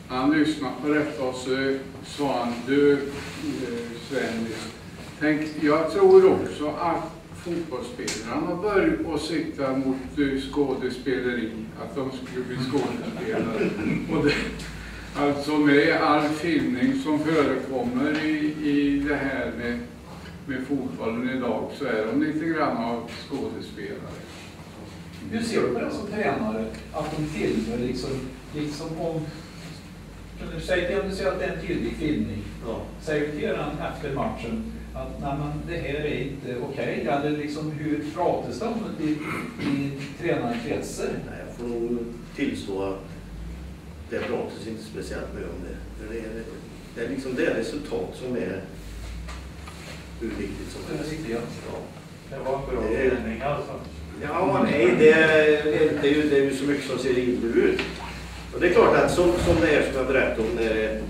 Han lyssnar på detta och så sa han, du Sven, jag tror också att fotbollsspelarna börjar att sikta mot skådespeleri, att de skulle bli skådespelare. Och det, alltså med all filmning som förekommer i det här med fotbollen idag så är de lite grann av skådespelare. Hur ser du på det som tränare? Att de filmer liksom om... Kan du säga om du ser att det är en tydlig filmning? Ja. Säger till den efter matchen att nej, men det här är inte okej. Eller liksom hur pratas det om det i tränarkretsar? Nej, jag får nog tillstå att det pratas inte speciellt mycket om det. För det är liksom det resultat som är hur viktigt som helst. Ja. Det var en bra mening alltså. Ja, nej, det är ju så mycket som ser illa ut. Och det är klart att som det är som jag berättade om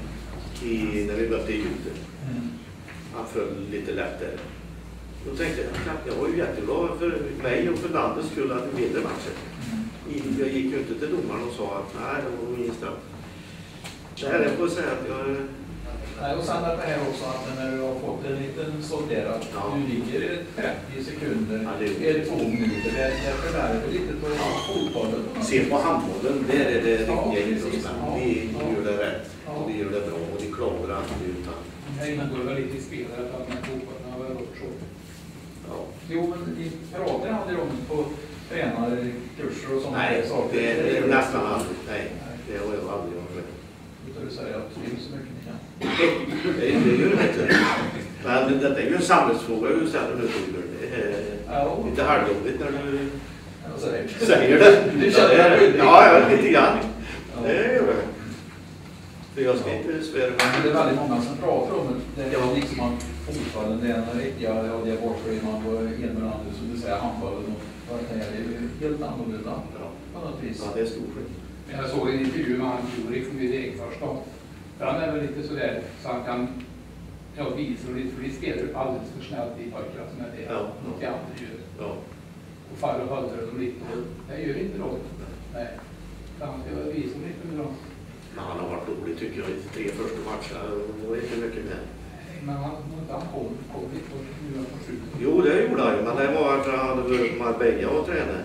när vi mötte Egypten. Han föll lite lätt där. Då tänkte jag var ju jättebra för mig och för landets skull att vi vinner matchen. Jag gick ju inte till domaren och sa att nej, det var min straff. Det här är på att säga att jag... Nej, och sen det här också att när du har fått en liten solderat, du ligger 30 sekunder, är det 2 minuter, det förvärrar lite på fotbollen. Se på handbollen, där är det riktiga idrottsmän. Vi gör det rätt och vi gör det bra och vi klarar alltid utan. Det ingår väl lite i spelet att man fotbollen har varit så. Ja. Jo, men vi pratar aldrig om på tränarkurser och sånt. Nej, det är nästan aldrig. Nej, det har jag aldrig gjort. Du säger att det är så mycket ni kan. Det gör det inte. Men detta är ju en samhällsfråga du ställer nu, Torbjörn. Det är lite halvjobbigt när du säger det. Du känner det? Ja, lite grann. Det gör det. För jag ska inte svära. Det är väldigt många som pratar om det. Det är liksom att fotbollen, det är en riktiga, det är bortskrivan på enbörande, som du säger, handbollen och det är ju helt annorlunda på något vis. Ja, det är stor skillnad. Jag såg en intervju med han Jurik från min egen första. Han är väl lite sådär så han kan visa och lite, för de spelar alldeles för snällt i pojkar som är det. Ja. Något jag aldrig gör. Ja. Och faror håller dem lite. Det gör inte då. Nej. Han ska väl visa lite med dem. Men han har varit dålig tycker jag i 3 första matcherna. Det var inte mycket mer. Men han kom lite på nu på slutet. Jo, det gjorde han ju. Men det var att han hade varit Marbella och tränat.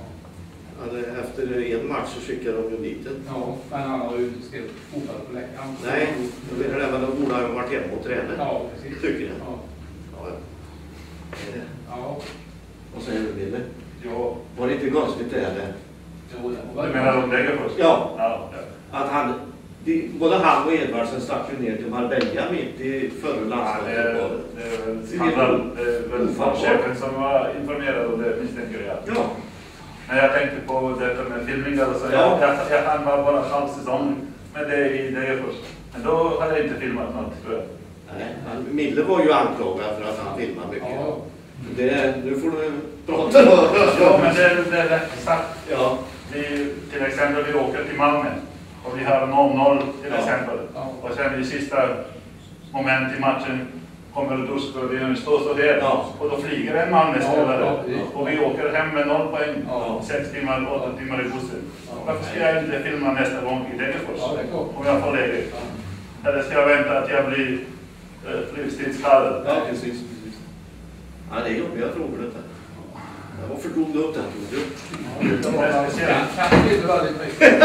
Efter en match så skickade de ju dit en. Ja, men han har ju inte spelat fotboll på läckaren. Nej, jag menar det, men då borde han ju varit hemma och tränat. Ja, precis. Tycker jag. Ja. Ja. Ja. Vad säger du, Lille? Ja. Var det inte konstigt det eller? Jo, det var Du menar de lägger först? Ja. Ja. Att både han och Edvardsen stack ju ner till Marbella mitt i förra landslagsfotbollen. Det är väl chefen som var informerad om det, misstänker jag. Ja. Men jag tänkte på detta med filmningar och så. Ja. Jag hann bara halv säsong med det först. Men då hade jag inte filmat något, tror jag. Nej, Mille var ju anklagad för att han filmar mycket. Ja. Nu får du prata då. Ja, men det är rätt sagt. Ja. Till exempel vi åker till Malmö och vi har 0-0 till exempel. Ja. Och sen i sista moment i matchen kommer Dusk och det står så här. Ja. Och då flyger en Malmö-spelare. Ja. Och vi åker hem med 0 poäng. Ja. 6 timmar, 8 timmar i bussen. Ja. Varför ska jag inte filma nästa gång i Degerfors? Ja, det är klart. Om jag får läge. Ja. Eller ska jag vänta att jag blir flygstridsskadad? Ja, precis. Ja, det är jobbiga frågor detta. Varför drog du upp den, tror du? Det var kanske inte väldigt mycket.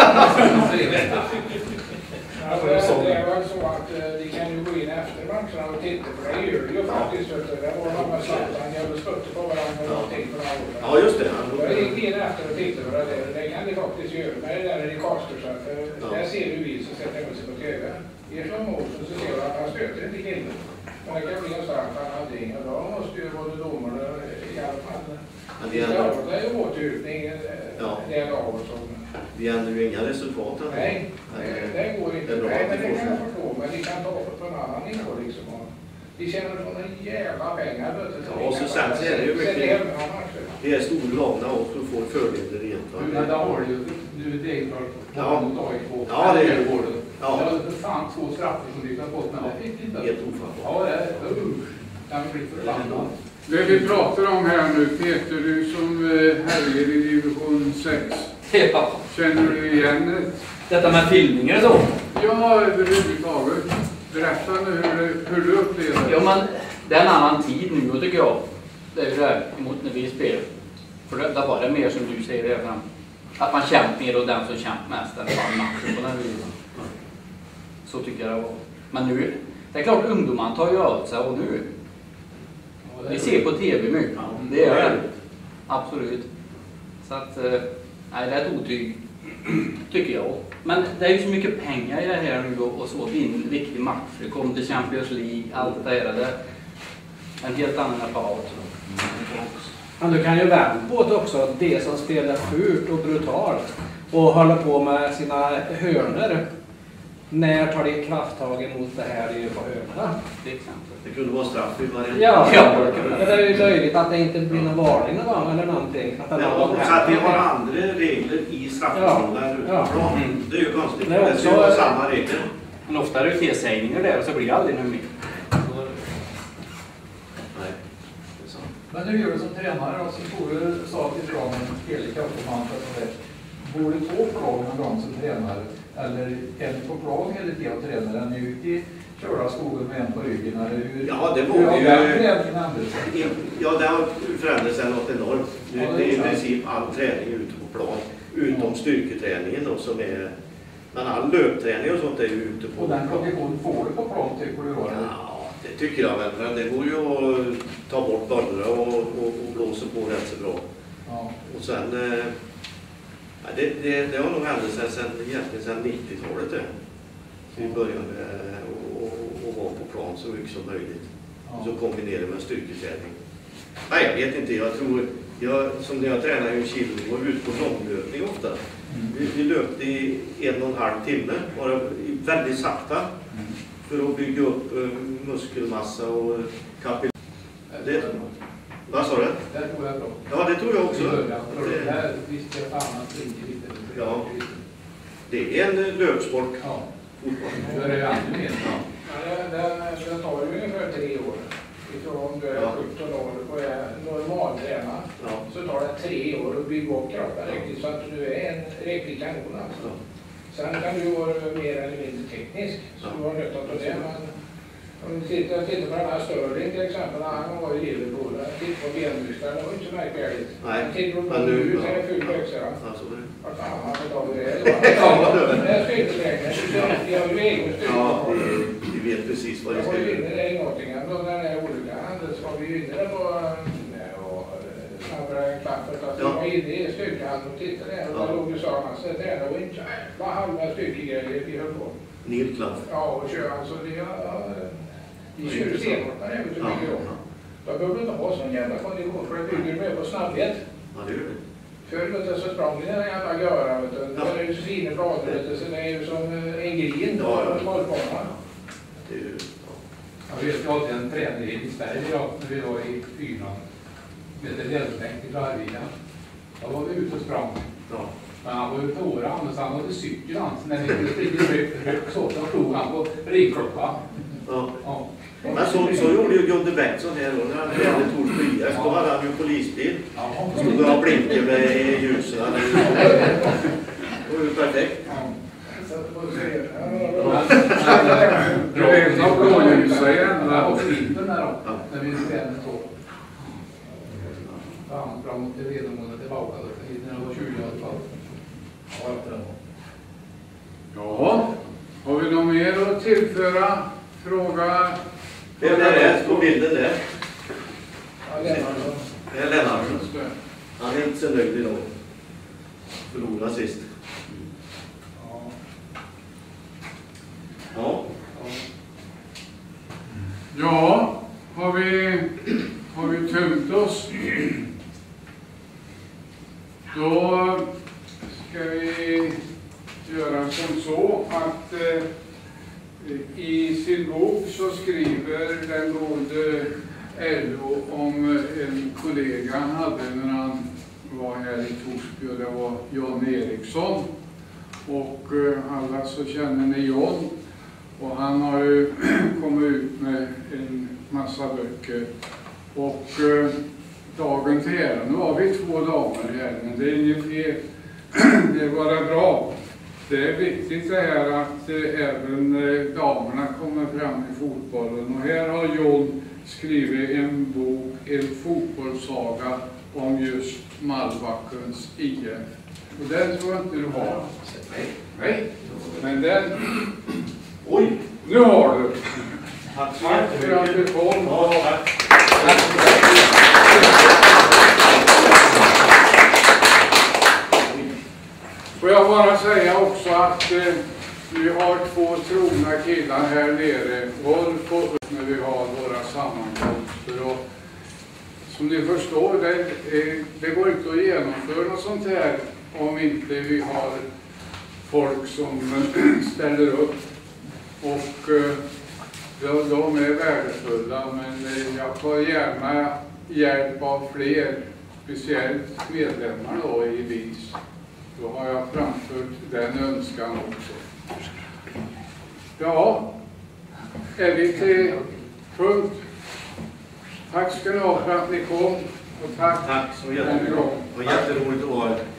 Det är väl så att de kan ju gå in efter matcherna och titta på det. Gör det ju faktiskt. Det var många slantar, han gör stötte på varandra och någonting på det. Ja, just det. Jag gick in efter och tittade på det. Det kan de faktiskt göra med det där när de kastar sig. För där ser du vi som sätter upp sig på TV. I slår motion så ser du att han stöter inte killen. Men det kan bli en stark handling. Och då måste ju både domarna i alla fall. Det är ju återutning. Det är lag och sånt. Vi ändrar ju inga resultat. Nej, det går inte. Nej, men det kan jag förstå. Men de kan ta på en annan nivå liksom. De tjänar sådana jävla pengar. Ja, och så sen så är det ju mycket. Det är storlagna och så får fördelar rent. Men där har du ju, du är Degerfors mot AIK. Ja, det är det. Ja. Det var för fan 2 straffar som vi kan få, men det fick inte. Helt ofattbart. Ja, det är kan bli förbannad. Det vi pratar om här nu, Peter, du som härjer i division 6. Ja. Känner du igen det? Detta med filmningar och så. Ja, överhuvudtaget. Berätta nu hur du upplever det. Ja, men det är en annan tid nu tycker jag. Det är ju det emot när vi spelar. För det var det mer som du säger redan. Att man kämpar mer och den som kämpar mest. Eller bara matchen på den visan. Så tycker jag det var. Men nu, det är klart ungdomarna tar ju åt sig och nu. Vi ser på tv mycket. Det är det. Absolut. Så att, nej det är ett otyg. Tycker jag. Men det är ju så mycket pengar i det här nu och så. Vinna en viktig match. Det kommer till Champions League. Allt det där. Det är en helt annan apparat. Men du kan ju vända på det också. Det som spelar fult och brutalt och håller på med sina hörnor. När tar det krafttag emot det här på hörnorna? Till exempel. Det kunde vara straff i varje. Ja, det är ju löjligt att det inte blir någon varning någon gång eller någonting. Att det Så att det har andra regler i straffområden än ute på plan. Det är ju konstigt. Det är ju samma regler. Men ofta är det felsägningar där och så blir det aldrig något mer. Nej, det är sant. Men hur gör du som tränare då? Så får du sa till Ron, spelkraft och man och det. Bor du på plan med Ron som tränare? Eller är ni på plan hela tiden och tränar? Är ni ute i körda skogen med en på ryggen? Eller hur, Ja, det var ju... Ja, det har förändrats något enormt. Det är i princip all träning ute på plan. Utom styrketräningen då, som är... Men all löpträning och sånt är ju ute på plan. Och den kondition får du på plan tycker du då? Ja, det tycker jag väl. Men det går ju att ta bort bollar och blåsa på rätt så bra. Ja. Och sen... Det har nog hänt egentligen sedan 90-talet det. Vi började att vara på plan så mycket som möjligt. Ja. Så kombinerar med styrketräning. Nej, jag vet inte. Jag tror, som när jag tränar i Kilo, var ute på långlöpning ofta. Vi löpte i 1,5 timme, bara väldigt sakta. För att bygga upp muskelmassa och kapillar. Vad sa du? Det tror jag är bra. Ja, det tror jag också. Det här visst är annat inte lite. Ja. Det är en löpsport. Ja. Fotboll. Då är det ju ännu mer. Ja. Den tar ju ungefär 3 år. Ifrån du är 17 år och är normaltränad. Ja. Så tar det 3 år att bygga upp kroppen riktigt så att du är en riktig kanon alltså. Ja. Sen kan du vara mer eller mindre teknisk. Så du har nytta av det. Men om du tittar på den här Sterling till exempel. Han var i Liverpool. Titta på benmusklerna. Det var inte så märkvärdigt. Nej. Tittar på nu så är det fult högsta. Vad fan har vi tagit det? Det är styrketräning. Jag har ju egen styrka. Ja, vi vet precis vad det ska göra. Jag var göra. inne i Nottingham då när det är olika händer så var vi inne på snabbare klaffet. Att vi var inne i styrkan och tittade där och där låg du sa man sig där och inte var halva styrkegrejer vi höll på. Nilklaff. Ja, och kör alltså vi kör stenhårt när det är så mycket jobb. Då behöver du inte ha sån jävla kondition för det bygger mer på snabbhet. Ja, det gör det. Förr så sprang vi den jävla göra, det är ju så fina rader, så det är ju som en grin på golfbanan. Det är ju... Jag vet, jag hade en tränare i Sverige när vi var i Fyran. Med ett ledbänk i Larvika. Då var vi ute och sprang. Ja. Men han var ju tåran, så han hade cykel när vi skulle springa högt så slog han på ringklockan. Ja. Ja. Men så gjorde ju Gunde Bengtsson här då, när han hade Torsby IF. Då hade han ju polisbil. Stod och blinkade med ljusen. Det var ju perfekt. Du vet att blåljusa igen. Ja, och vintern där då, när vi spelade så. Han fram till redomålet tillbaka då, när det var 20 år kvar. Ja, har vi något mer att tillföra? Fråga? Vem är det på bilden där? Ja, Lennartsson. Det är Lennartsson. Han är inte så nöjd idag. Förlorade sist. Ja. Ja, har vi tömt oss? Då ska vi göra som så att i sin bok så skriver den gode LO om en kollega han hade när han var här i Torsby och det var Jan Eriksson. Och alla så känner ni Jan. Och han har ju kommit ut med en massa böcker. Och dagen till ära, nu har vi 2 damer här, men det är inget fel. Det är bara bra. Det är viktigt det här att även damerna kommer fram i fotbollen. Och här har John skrivit en bok, en fotbollssaga om just Malbackens IF. Och den tror jag inte du har. Nej. Men den... Oj! Nu har du. Tack så Tack för att du kom. Ja, tack. Får jag bara säga också att vi har 2 trogna killar här nere. Wolf och när vi har våra sammankomster. Och som ni förstår, det går inte att genomföra något sånt här om inte vi har folk som ställer upp. Och de är värdefulla, men jag tar gärna hjälp av fler, speciellt medlemmar då i VIS. Då har jag framfört den önskan också. Ja, är vi till punkt? Tack ska ni ha för att ni kom. Och tack Så jättemycket. Det var jätteroligt att